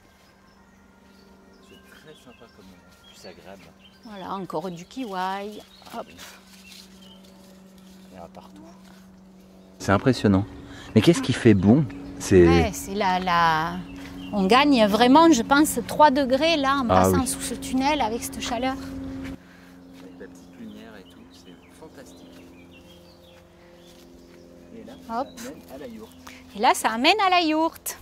c'est très sympa comme. Agréable. Voilà, encore du kiwi. Hop. Il y en a partout. C'est impressionnant. Mais qu'est-ce qui fait bon? C'est ouais, la, la... On gagne vraiment, je pense, trois degrés là en ah, passant oui. sous ce tunnel avec cette chaleur. Avec la petite lumière et tout, c'est fantastique. Et là, hop. Ça amène à la yourte. Et là, ça amène à la yourte.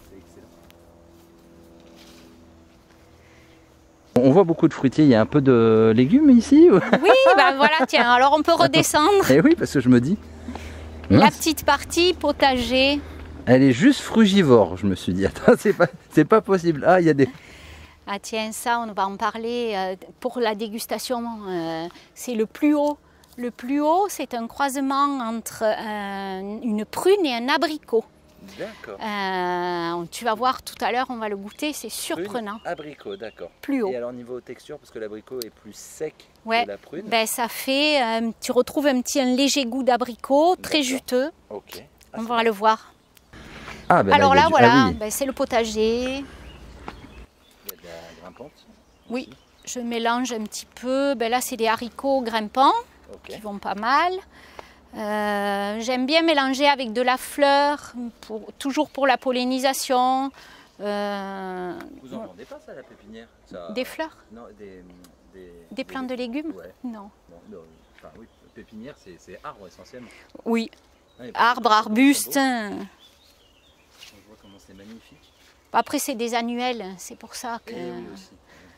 On voit beaucoup de fruitiers, il y a un peu de légumes ici. Oui, ben voilà, tiens, alors on peut redescendre. Et oui, parce que je me dis... La mince. Petite partie potager. Elle est juste frugivore, je me suis dit. Attends, c'est pas, c'est pas possible. Ah, il y a des... Ah tiens, ça, on va en parler euh, pour la dégustation. Euh, c'est le plus haut. Le plus haut, c'est un croisement entre euh, une prune et un abricot. D'accord. Euh, tu vas voir tout à l'heure, on va le goûter, c'est surprenant. Prune, abricot, d'accord. Plus haut. Et alors niveau texture, parce que l'abricot est plus sec ouais. que la prune. Ben, ça fait, euh, tu retrouves un petit, un léger goût d'abricot, très juteux. Ok. Ah, on va le voir. Ah, ben alors là, là, du... voilà, ah, oui. ben, c'est le potager. Il y a de la grimpante. Oui, je mélange un petit peu. Ben, là, c'est des haricots grimpants. Okay. Qui vont pas mal. Euh, J'aime bien mélanger avec de la fleur, pour, toujours pour la pollinisation. Euh, Vous en vendez pas ça, la pépinière ça... Des fleurs? Non, des, des, des plantes des... de légumes ouais. Non. non, non enfin, oui, pépinière, c'est arbre essentiellement. Oui, ouais, arbre, arbuste. On voit comment c'est magnifique. Après, c'est des annuels, c'est pour ça que... Et oui aussi.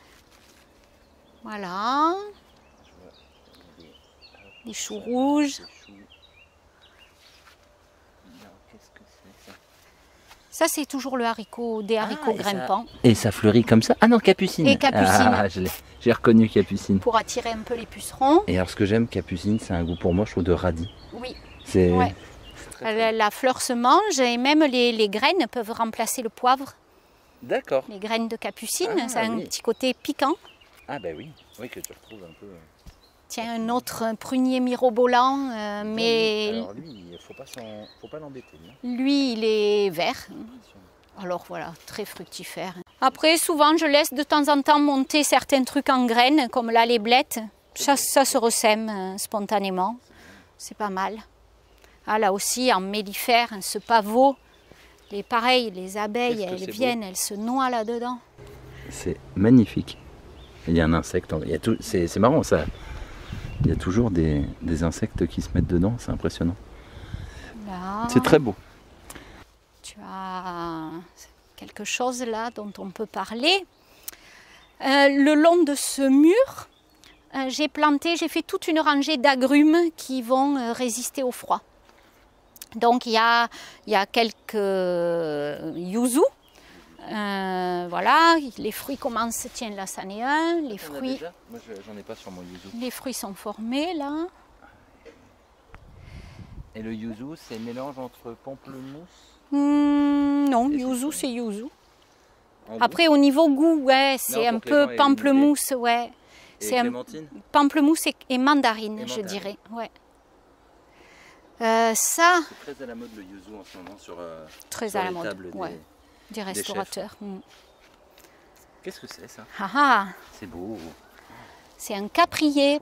Voilà. Des choux rouges. Ça, c'est toujours le haricot, des haricots ah, grimpants. Ça... Et ça fleurit comme ça? Ah non, Capucine. Et Capucine. Ah, j'ai reconnu Capucine. Pour attirer un peu les pucerons. Et alors, ce que j'aime, Capucine, c'est un goût pour moi, je trouve, de radis. Oui. C'est... Ouais. La, la fleur se mange et même les, les graines peuvent remplacer le poivre. D'accord. Les graines de Capucine, ah, ça a oui. un petit côté piquant. Ah ben oui, oui que tu retrouves un peu... Tiens, un autre un prunier mirobolant, euh, mais... Alors lui, il ne faut pas l'embêter. Lui, il est vert. Alors voilà, très fructifère. Après, souvent, je laisse de temps en temps monter certains trucs en graines, comme là, les blettes. Ça, ça se ressème euh, spontanément. C'est pas mal. Ah, là aussi, en mellifère, ce pavot, les pareils, les abeilles, elles viennent, beau. Elles se noient là-dedans. C'est magnifique. Il y a un insecte, c'est marrant ça. Il y a toujours des, des insectes qui se mettent dedans, c'est impressionnant. C'est très beau. Tu as quelque chose là dont on peut parler. Euh, le long de ce mur, euh, j'ai planté, j'ai fait toute une rangée d'agrumes qui vont euh, résister au froid. Donc il y a, il y a quelques yuzu. Euh, voilà, les fruits commencent, tiens là c'en est un, les fruits, moi j'en ai pas sur mon yuzu. Les fruits sont formés là. Et le yuzu c'est le mélange entre pamplemousse mmh, Non, yuzu c'est yuzu. Après au niveau goût, ouais, c'est un peu pamplemousse, ouais. C'est un pamplemousse et, et mandarine, et je mandarine. dirais, ouais. Euh, ça. C'est très à la mode le yuzu en ce moment sur, euh, très sur à la les mode, tables ouais. des... Des restaurateurs. Mm. Qu'est-ce que c'est ça? Ah ah. C'est beau. C'est un caprier.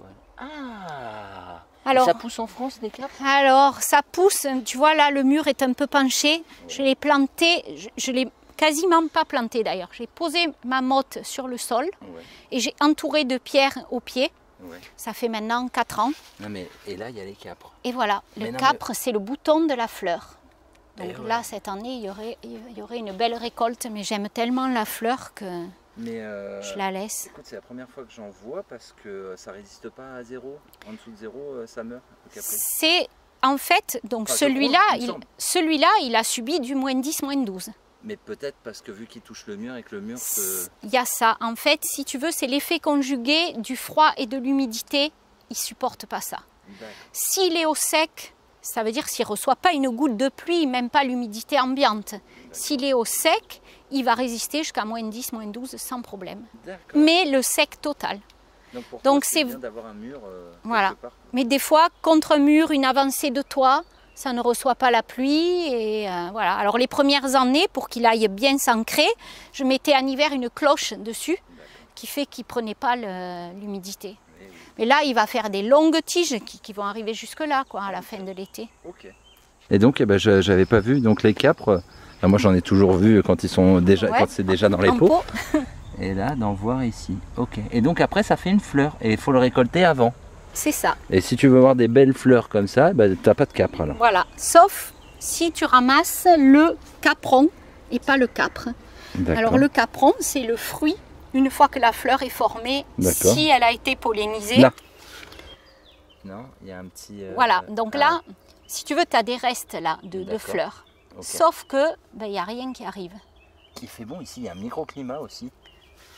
Ah. Alors, ça pousse en France des capres? Alors, ça pousse. Tu vois là, le mur est un peu penché. Ouais. Je l'ai planté. Je, je l'ai quasiment pas planté d'ailleurs. J'ai posé ma motte sur le sol ouais. et j'ai entouré de pierres au pied. Ouais. Ça fait maintenant quatre ans. Non mais et là il y a les capres. Et voilà, mais le capre mais... c'est le bouton de la fleur. Donc ouais. là, cette année, il y aurait, il y aurait une belle récolte, mais j'aime tellement la fleur que mais euh, je la laisse. Écoute, c'est la première fois que j'en vois parce que ça ne résiste pas à zéro. En dessous de zéro, ça meurt. C'est en fait, donc enfin, celui-là, il, celui-là, il a subi du moins dix, moins douze. Mais peut-être parce que vu qu'il touche le mur et que le mur se... Il y a ça. En fait, si tu veux, c'est l'effet conjugué du froid et de l'humidité. Il ne supporte pas ça. S'il est au sec... Ça veut dire s'il ne reçoit pas une goutte de pluie, même pas l'humidité ambiante. S'il est au sec, il va résister jusqu'à moins dix, moins douze sans problème. Mais le sec total. Donc, Donc c'est bien d'avoir un mur euh, voilà. Part. Mais des fois, contre un mur, une avancée de toit, ça ne reçoit pas la pluie. Et euh, voilà. Alors les premières années, pour qu'il aille bien s'ancrer, je mettais en hiver une cloche dessus qui fait qu'il ne prenait pas l'humidité. Et là, il va faire des longues tiges qui, qui vont arriver jusque-là, quoi, à la fin de l'été. Okay. Et donc, eh ben, je n'avais pas vu donc les capres. Enfin, moi, j'en ai toujours vu quand ils sont déjà, ouais. quand c'est déjà dans les pots. Pot. Et là, d'en voir ici. Ok. Et donc après, ça fait une fleur et il faut le récolter avant. C'est ça. Et si tu veux voir des belles fleurs comme ça, ben, tu n'as pas de capre alors. Voilà. Sauf si tu ramasses le capron et pas le capre. Alors le capron, c'est le fruit. Une fois que la fleur est formée, si elle a été pollinisée. Là. Non, il y a un petit... Euh, voilà, donc ah. là, si tu veux, tu as des restes là de, de fleurs. Okay. Sauf que, il ben, n'y a rien qui arrive. Il fait bon ici, il y a un microclimat aussi.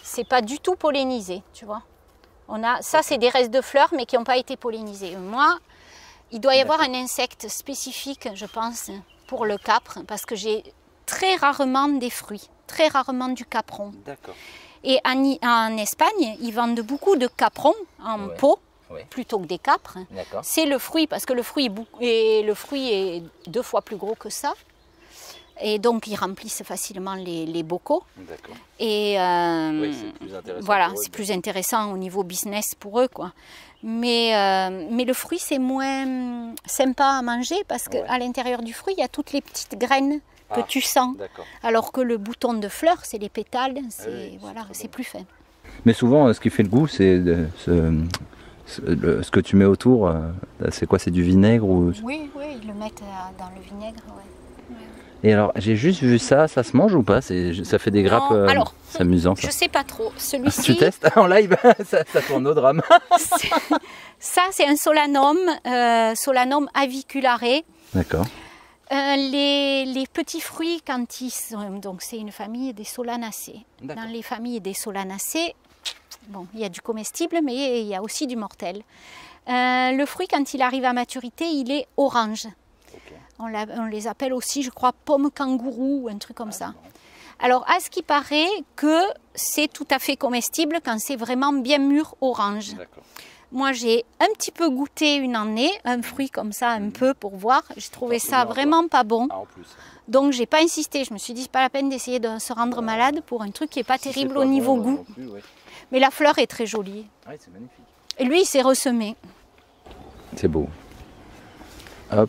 c'est pas du tout pollinisé, tu vois. On a, ça, c'est des restes de fleurs, mais qui n'ont pas été pollinisés. Moi, il doit y avoir un insecte spécifique, je pense, pour le capre, parce que j'ai très rarement des fruits, très rarement du capron. D'accord. Et en, en Espagne, ils vendent beaucoup de caprons en Ouais. pot, Ouais. plutôt que des capres. D'accord. C'est le fruit, parce que le fruit, est beaucoup- et le fruit est deux fois plus gros que ça. Et donc, ils remplissent facilement les, les bocaux. D'accord. Et euh, Oui, c'est plus intéressant voilà, pour eux, c'est de- plus intéressant au niveau business pour eux, quoi. Mais, euh, mais le fruit, c'est moins sympa à manger parce qu'à Ouais. l'intérieur du fruit, il y a toutes les petites graines que Ah, tu sens. D'accord. Alors que le bouton de fleur, c'est les pétales, c'est oui, c'est voilà, très c'est bon. plus fin. Mais souvent, euh, ce qui fait le goût, c'est de- ce, ce, le- ce que tu mets autour. euh, C'est quoi? C'est du vinaigre ou... Oui, oui, ils le mettent euh, dans le vinaigre, ouais. Et alors, j'ai juste vu ça, ça se mange ou pas? C'est- Ça fait des Non, grappes, euh, alors, c'est amusant ça. Je sais pas trop. Tu Celui-ci, testes en live? ça, ça tourne au drame. c'est- ça c'est un solanum, euh, solanum aviculare. D'accord. Euh, les, les petits fruits, quand ils sont, donc c'est une famille des solanacées. D'accord. Dans les familles des solanacées, bon, il y a du comestible, mais il y a aussi du mortel. Euh, le fruit, quand il arrive à maturité, il est orange. Ok. On, l'a- on les appelle aussi, je crois, pomme kangourou ou un truc comme ça. Alors, à ce qui paraît que c'est tout à fait comestible quand c'est vraiment bien mûr orange. D'accord. Moi, j'ai un petit peu goûté une année, un fruit comme ça, un peu pour voir. J'ai trouvé Pas ça trop bien, vraiment pas bon. Ah, en plus. Donc, j'ai pas insisté. Je me suis dit, c'est pas la peine d'essayer de se rendre malade pour un truc qui est pas Si c'est terrible pas au bon, niveau euh, goût. non plus, ouais. Mais la fleur est très jolie. Ouais, c'est magnifique. Et lui, il s'est ressemé. C'est beau. Hop.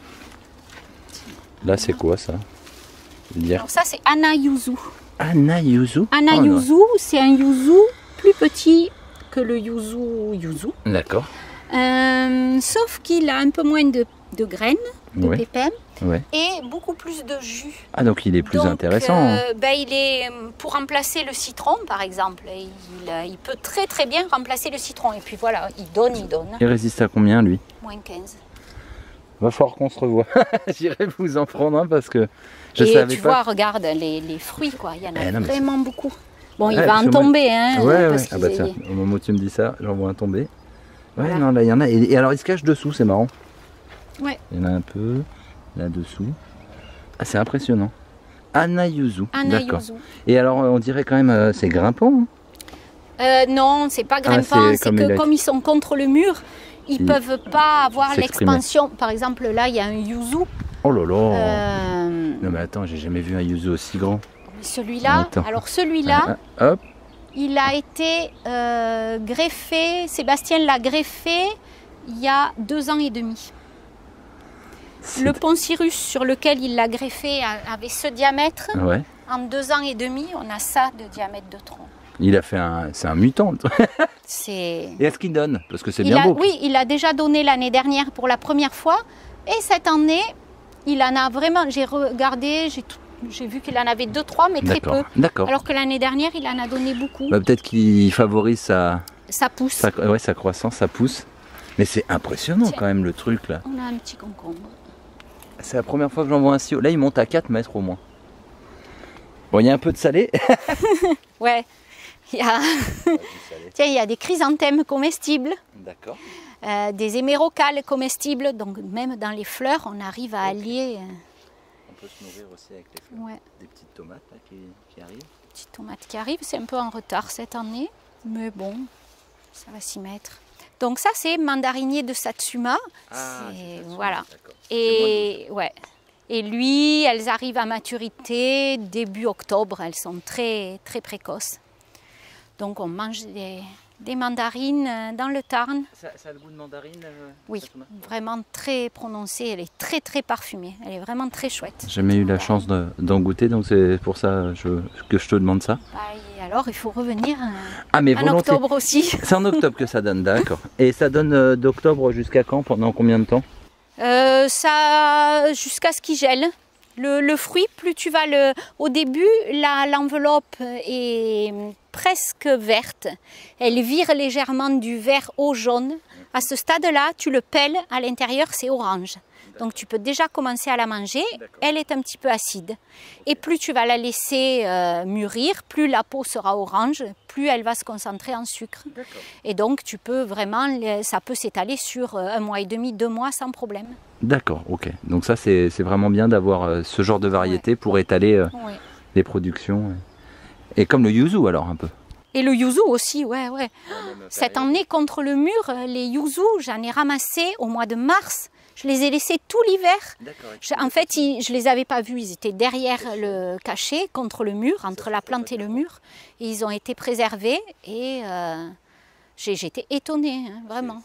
Là, c'est quoi ça? Je veux dire. Alors ça, c'est Ana Yuzu. Anna Yuzu. Ana Oh, non. Yuzu, c'est un yuzu plus petit que le yuzu yuzu. D'accord. Euh, sauf qu'il a un peu moins de, de graines, de Ouais. pépins, Ouais. et beaucoup plus de jus. Ah, donc il est plus Donc, intéressant. hein. euh, ben, il est pour remplacer le citron, par exemple. Il, euh, il peut très très bien remplacer le citron. Et puis voilà, il donne, il donne. Il résiste à combien lui? Moins quinze. Va falloir qu'on se revoie. J'irai vous en prendre un parce que je Et savais tu pas. vois, regarde les, les fruits, quoi. Il y en a Eh non, mais vraiment beaucoup. Bon, il Ouais, va parce en que moi- tomber, hein. Ouais, ouais. parce Ah qu'il bah est- tiens, au moment où tu me dis ça, j'en vois un tomber. Ouais, Voilà. non, là il y en a. Et, et alors il se cache dessous, c'est marrant. Ouais. Il y en a un peu là-dessous. Ah, c'est impressionnant. Anna Yuzu. Ana D'accord. Yuzu. Et alors on dirait quand même, euh, c'est grimpant. hein. Euh, non, c'est pas grimpant, c'est c'est comme il que a comme ils sont contre le mur, ils Il- peuvent pas avoir s'exprimer. l'expansion. Par exemple, là, il y a un yuzu. Oh là là. Euh, Non mais attends, j'ai jamais vu un Yuzu aussi grand. celui-là, Attends. alors celui-là, Ah, hop. il a été euh, greffé, Sébastien l'a greffé il y a deux ans et demi. C'est- Le pont Cyrus sur lequel il l'a greffé a- avait ce diamètre. Ouais. En deux ans et demi, on a ça de diamètre de tronc. Il a fait un, c'est un mutant. le truc. C'est. Et est-ce qu'il donne? Parce que c'est Il bien a- beau. Oui, il a déjà donné l'année dernière pour la première fois. Et cette année, il en a vraiment. J'ai regardé, j'ai tout- j'ai vu qu'il en avait deux, trois, mais très peu. D'accord. D'accord. Alors que l'année dernière, il en a donné beaucoup. Bah, peut-être qu'il favorise sa, Ça pousse. sa, ouais, sa croissance, sa pousse. Mais c'est impressionnant Tiens. quand même le truc là. On a un petit concombre. C'est la première fois que j'en vois un si haut. Là, il monte à quatre mètres au moins. Bon, il y a un peu de salé. Ouais. Il y a, tiens, il y a des chrysanthèmes comestibles, D'accord. euh, des hémérocales comestibles. Donc même dans les fleurs, on arrive à allier. euh, On peut se nourrir aussi avec les fleurs. ouais, Des petites tomates là, qui, qui arrivent. petite tomate qui arrive. C'est un peu en retard cette année, mais bon, ça va s'y mettre. Donc ça, c'est mandarinier de Satsuma. C'est- voilà. Et ouais. Et lui, elles arrivent à maturité début octobre. Elles sont très très précoces. Donc on mange des, des mandarines euh, dans le Tarn. Ça, ça a le goût de mandarine euh, Oui, Satsuma vraiment très prononcée. Elle est très très parfumée. Elle est vraiment très chouette. J'ai jamais eu la chance de- d'en goûter, donc c'est pour ça je- que je te demande ça. Bah, et alors, il faut revenir euh, Ah, mais en volontiers. octobre aussi. C'est en octobre que ça donne, d'accord. Et ça donne euh, d'octobre jusqu'à quand? Pendant combien de temps? Euh, ça, jusqu'à ce qu'il gèle. Le, le fruit, plus tu vas le... Au début, la- l'enveloppe est presque verte. Elle vire légèrement du vert au jaune. À ce stade-là, tu le pelles, à l'intérieur, c'est orange. Donc tu peux déjà commencer à la manger. Elle est un petit peu acide. Et plus tu vas la laisser euh, mûrir, plus la peau sera orange, plus elle va se concentrer en sucre. Et donc tu peux vraiment, ça peut s'étaler sur un mois et demi, deux mois sans problème. D'accord, ok. Donc ça c'est vraiment bien d'avoir euh, ce genre de variété ouais. pour étaler euh, ouais. les productions. Et comme le yuzu alors un peu. Et le yuzu aussi, ouais, ouais. Cette année, contre le mur, les yuzu, j'en ai ramassé au mois de mars. Je les ai laissés tout l'hiver. En fait, ils, je ne les avais pas vus. Ils étaient derrière le cachet, contre le mur, entre la plante et le mur. Et ils ont été préservés. Et euh, j'étais étonnée, hein, vraiment.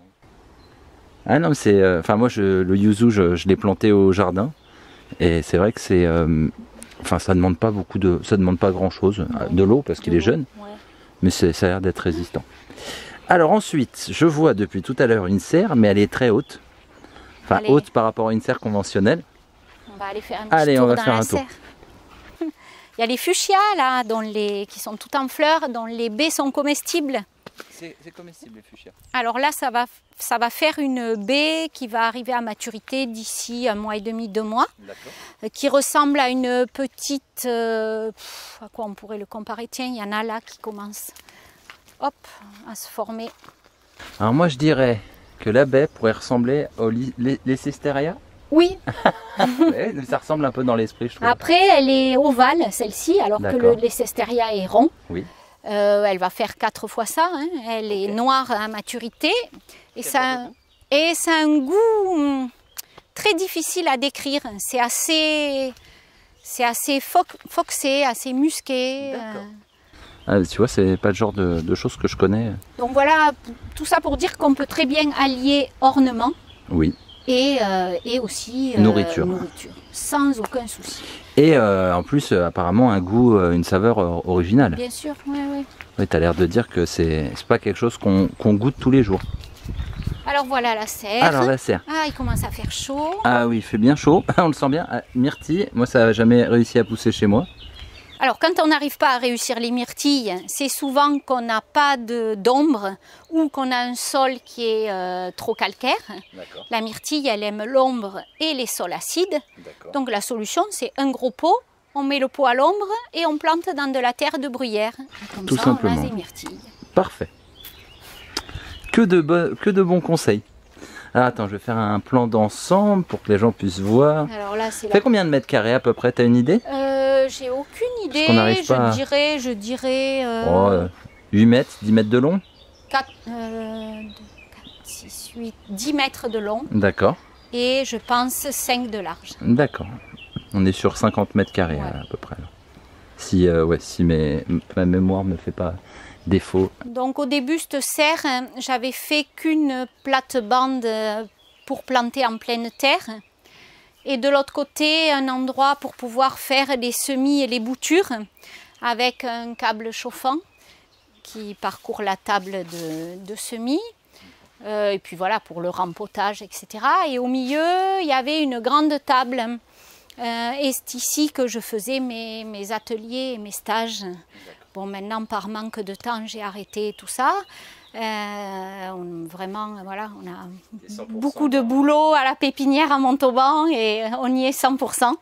Ah non, c'est... Euh, enfin, moi, je, le yuzu, je, je l'ai planté au jardin. Et c'est vrai que c'est... Euh, Enfin, ça demande pas beaucoup de, ça demande pas grand chose, non. de l'eau parce qu'il est jeune, ouais. mais ça a l'air d'être résistant. Alors ensuite, je vois depuis tout à l'heure une serre, mais elle est très haute, enfin Allez. haute par rapport à une serre conventionnelle. On va aller faire un petit Allez, tour on va dans faire la un tour. serre. Il y a les fuchsias là, dont les, qui sont toutes en fleurs, dont les baies sont comestibles. C'est comestible les fuchsias. Alors là, ça va, ça va faire une baie qui va arriver à maturité d'ici un mois et demi, deux mois, euh, qui ressemble à une petite... Euh, pff, à quoi on pourrait le comparer? Tiens, il y en a là qui commencent hop, à se former. Alors moi, je dirais que la baie pourrait ressembler aux Leicesteria. Oui. Ouais, ça ressemble un peu dans l'esprit, je trouve. Après, elle est ovale, celle-ci, alors que le Leicesteria est rond. Oui. Euh, elle va faire quatre fois ça, hein. Elle est okay. noire à maturité et ça, et ça a un goût très difficile à décrire. C'est assez, c'est assez fo foxé, assez musqué. Euh. Ah, tu vois, c'est pas le genre de, de choses que je connais. Donc voilà, tout ça pour dire qu'on peut très bien allier ornement oui. et, euh, et aussi euh, nourriture. nourriture, sans aucun souci. Et euh, en plus, euh, apparemment, un goût, euh, une saveur euh, originale. Bien sûr, oui, oui. Oui, tu as l'air de dire que c'est pas quelque chose qu'on qu'on goûte tous les jours. Alors voilà la serre. Alors la serre. Ah, il commence à faire chaud. Ah oui, il fait bien chaud, on le sent bien. Ah, myrtille, moi ça n'a jamais réussi à pousser chez moi. Alors quand on n'arrive pas à réussir les myrtilles, c'est souvent qu'on n'a pas d'ombre ou qu'on a un sol qui est euh, trop calcaire. La myrtille, elle aime l'ombre et les sols acides. Donc la solution, c'est un gros pot, on met le pot à l'ombre et on plante dans de la terre de bruyère. Comme Tout ça, simplement. on a des myrtilles. Parfait. Que de, bo que de bons conseils. Ah, attends, je vais faire un plan d'ensemble pour que les gens puissent voir. Alors là, c'est fait combien de mètres carrés à peu près? T'as une idée? euh, J'ai aucune idée. Je pas... dirais, je dirais. Euh... Oh, euh, huit mètres, dix mètres de long? quatre, euh, quatre, six, huit, dix mètres de long. D'accord. Et je pense cinq de large. D'accord. On est sur cinquante mètres carrés ouais. à peu près. Là. Si, euh, ouais, si mes, ma mémoire ne me fait pas défaut. Donc au début, cette serre, j'avais fait qu'une plate-bande pour planter en pleine terre. Et de l'autre côté, un endroit pour pouvoir faire les semis et les boutures avec un câble chauffant qui parcourt la table de, de semis. Euh, et puis voilà, pour le rempotage, et cetera. Et au milieu, il y avait une grande table. Euh, et c'est ici que je faisais mes, mes ateliers et mes stages. Bon, maintenant, par manque de temps, j'ai arrêté tout ça. Euh, on, vraiment, voilà, on a beaucoup de boulot à la pépinière à Montauban et on y est cent pour cent.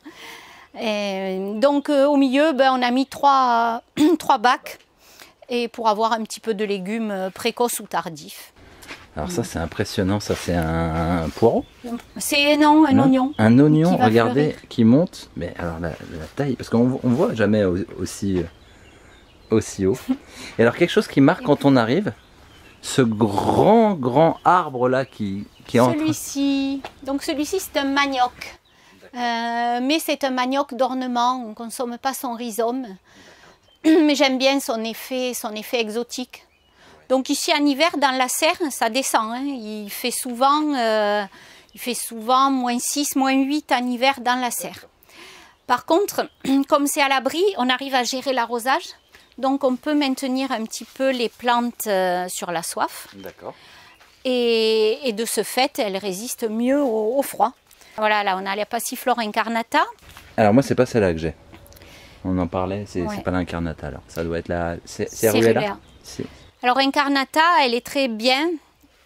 Et donc, euh, au milieu, ben, on a mis trois, trois bacs et pour avoir un petit peu de légumes précoces ou tardifs. Alors ça, c'est impressionnant. Ça, c'est un, un poireau? C'est non, un non, oignon. Un oignon, qui regardez, fleurir. Qui monte. Mais alors, la, la taille, parce qu'on ne voit jamais aussi... aussi haut. Et alors quelque chose qui marque quand on arrive, ce grand grand arbre là qui, qui entre. Celui-ci, donc celui-ci c'est un manioc, euh, mais c'est un manioc d'ornement, on ne consomme pas son rhizome, mais j'aime bien son effet, son effet exotique. Donc ici en hiver dans la serre ça descend, hein. il, fait souvent, euh, il fait souvent moins six, moins huit en hiver dans la serre. Par contre, comme c'est à l'abri, on arrive à gérer l'arrosage. Donc on peut maintenir un petit peu les plantes euh, sur la soif. D'accord. Et, et de ce fait, elles résistent mieux au, au froid. Voilà, là on a la Passiflore incarnata. Alors moi c'est pas celle-là que j'ai. On en parlait, c'est ouais. pas l'incarnata alors. Ça doit être la... C'est Ruella. Alors incarnata, elle est très bien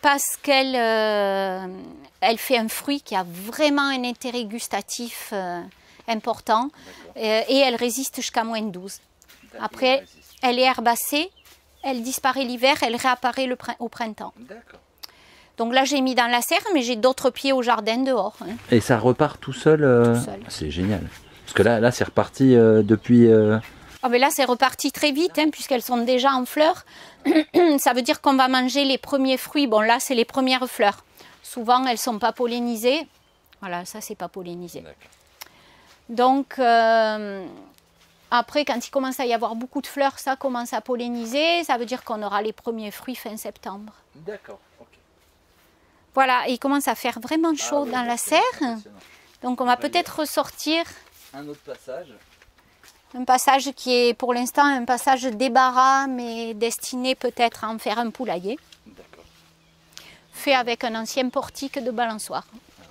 parce qu'elle euh, elle fait un fruit qui a vraiment un intérêt gustatif euh, important euh, et elle résiste jusqu'à moins douze. Après, elle est herbacée, elle disparaît l'hiver, elle réapparaît le prin- au printemps. Donc là, j'ai mis dans la serre, mais j'ai d'autres pieds au jardin dehors. Hein. Et ça repart tout seul, euh... Tout seul. C'est génial. Parce que là, là c'est reparti euh, depuis... Euh... Oh, mais là, c'est reparti très vite, hein, puisqu'elles sont déjà en fleurs. Ça veut dire qu'on va manger les premiers fruits. Bon, là, c'est les premières fleurs. Souvent, elles ne sont pas pollinisées. Voilà, ça, c'est pas pollinisé. Donc, euh, après, quand il commence à y avoir beaucoup de fleurs, ça commence à polliniser. Ça veut dire qu'on aura les premiers fruits fin septembre. D'accord. Voilà, et il commence à faire vraiment chaud ah, oui, dans la serre. Donc on va peut-être ressortir un autre passage. Un passage qui est pour l'instant un passage débarras, mais destiné peut-être à en faire un poulailler. Fait avec un ancien portique de balançoire.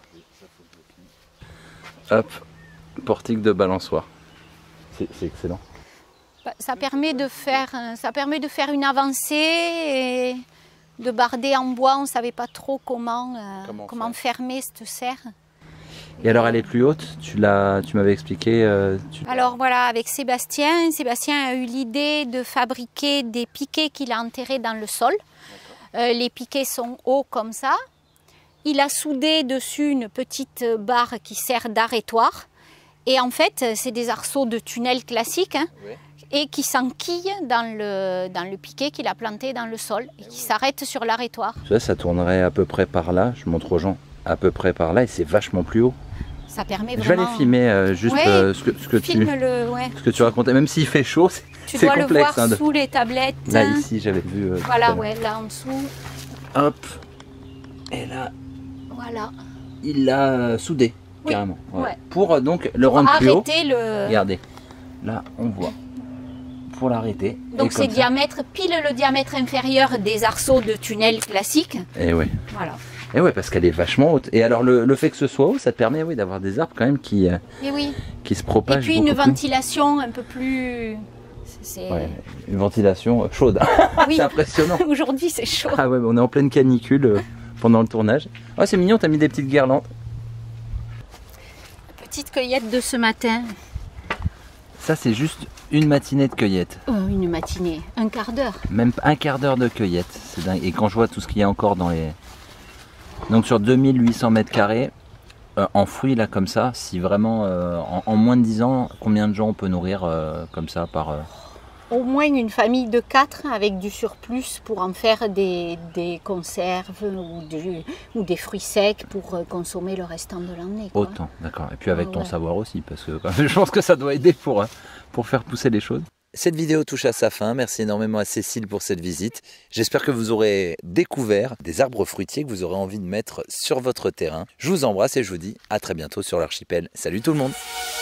Hop, portique de balançoire. C'est excellent. Ça permet de faire, ça permet de faire une avancée et de barder en bois. On ne savait pas trop comment, euh, comment, comment fermer cette serre. Et alors elle est plus haute, tu l'as, tu m'avais expliqué. Euh, tu... Alors voilà, avec Sébastien, Sébastien a eu l'idée de fabriquer des piquets qu'il a enterrés dans le sol. Euh, les piquets sont hauts comme ça. Il a soudé dessus une petite barre qui sert d'arrêtoire. Et en fait, c'est des arceaux de tunnel classiques hein, oui. et qui s'enquillent dans le, dans le piquet qu'il a planté dans le sol et qui oui. s'arrêtent sur l'arrêtoire. Ça, ça tournerait à peu près par là, je montre aux gens, à peu près par là et c'est vachement plus haut. Ça permet vraiment... Je vais aller filmer euh, juste ouais, euh, ce, que, ce, que tu, le, ouais. ce que tu racontais, même s'il fait chaud, c'est Tu dois complexe, le voir hein, de... sous les tablettes. Là, ici, j'avais vu... Euh, voilà, ouais, là en dessous. Hop, et là, voilà. il l'a euh, soudé, oui. carrément. Ouais. Ouais. Pour euh, donc le Pour rendre plus haut. Le... Regardez, là, on voit. Pour l'arrêter. Donc c'est diamètre, pile le diamètre inférieur des arceaux de tunnel classique. Et oui. Voilà. Et ouais, parce qu'elle est vachement haute. Et alors le, le fait que ce soit haut, ça te permet oui, d'avoir des arbres quand même qui, euh, oui. qui se propagent. Et puis une plus. ventilation un peu plus... Ouais, une ventilation chaude. Oui. C'est impressionnant. Aujourd'hui c'est chaud. Ah ouais, on est en pleine canicule euh, pendant le tournage. Oh, c'est mignon, t'as mis des petites guirlandes. Petite cueillette de ce matin. Ça c'est juste une matinée de cueillette. Oh, une matinée, un quart d'heure. Même un quart d'heure de cueillette, c'est dingue. Et quand je vois tout ce qu'il y a encore dans les... Donc sur deux mille huit cents mètres carrés, euh, en fruits là comme ça, si vraiment euh, en, en moins de dix ans, combien de gens on peut nourrir euh, comme ça par... Euh... Au moins une famille de quatre avec du surplus pour en faire des, des conserves ou, du, ou des fruits secs pour consommer le restant de l'année. Autant, d'accord. Et puis avec ah, ton ouais. savoir aussi, parce que je pense que ça doit aider pour, pour faire pousser les choses. Cette vidéo touche à sa fin. Merci énormément à Cécile pour cette visite. J'espère que vous aurez découvert des arbres fruitiers que vous aurez envie de mettre sur votre terrain. Je vous embrasse et je vous dis à très bientôt sur l'archipel. Salut tout le monde!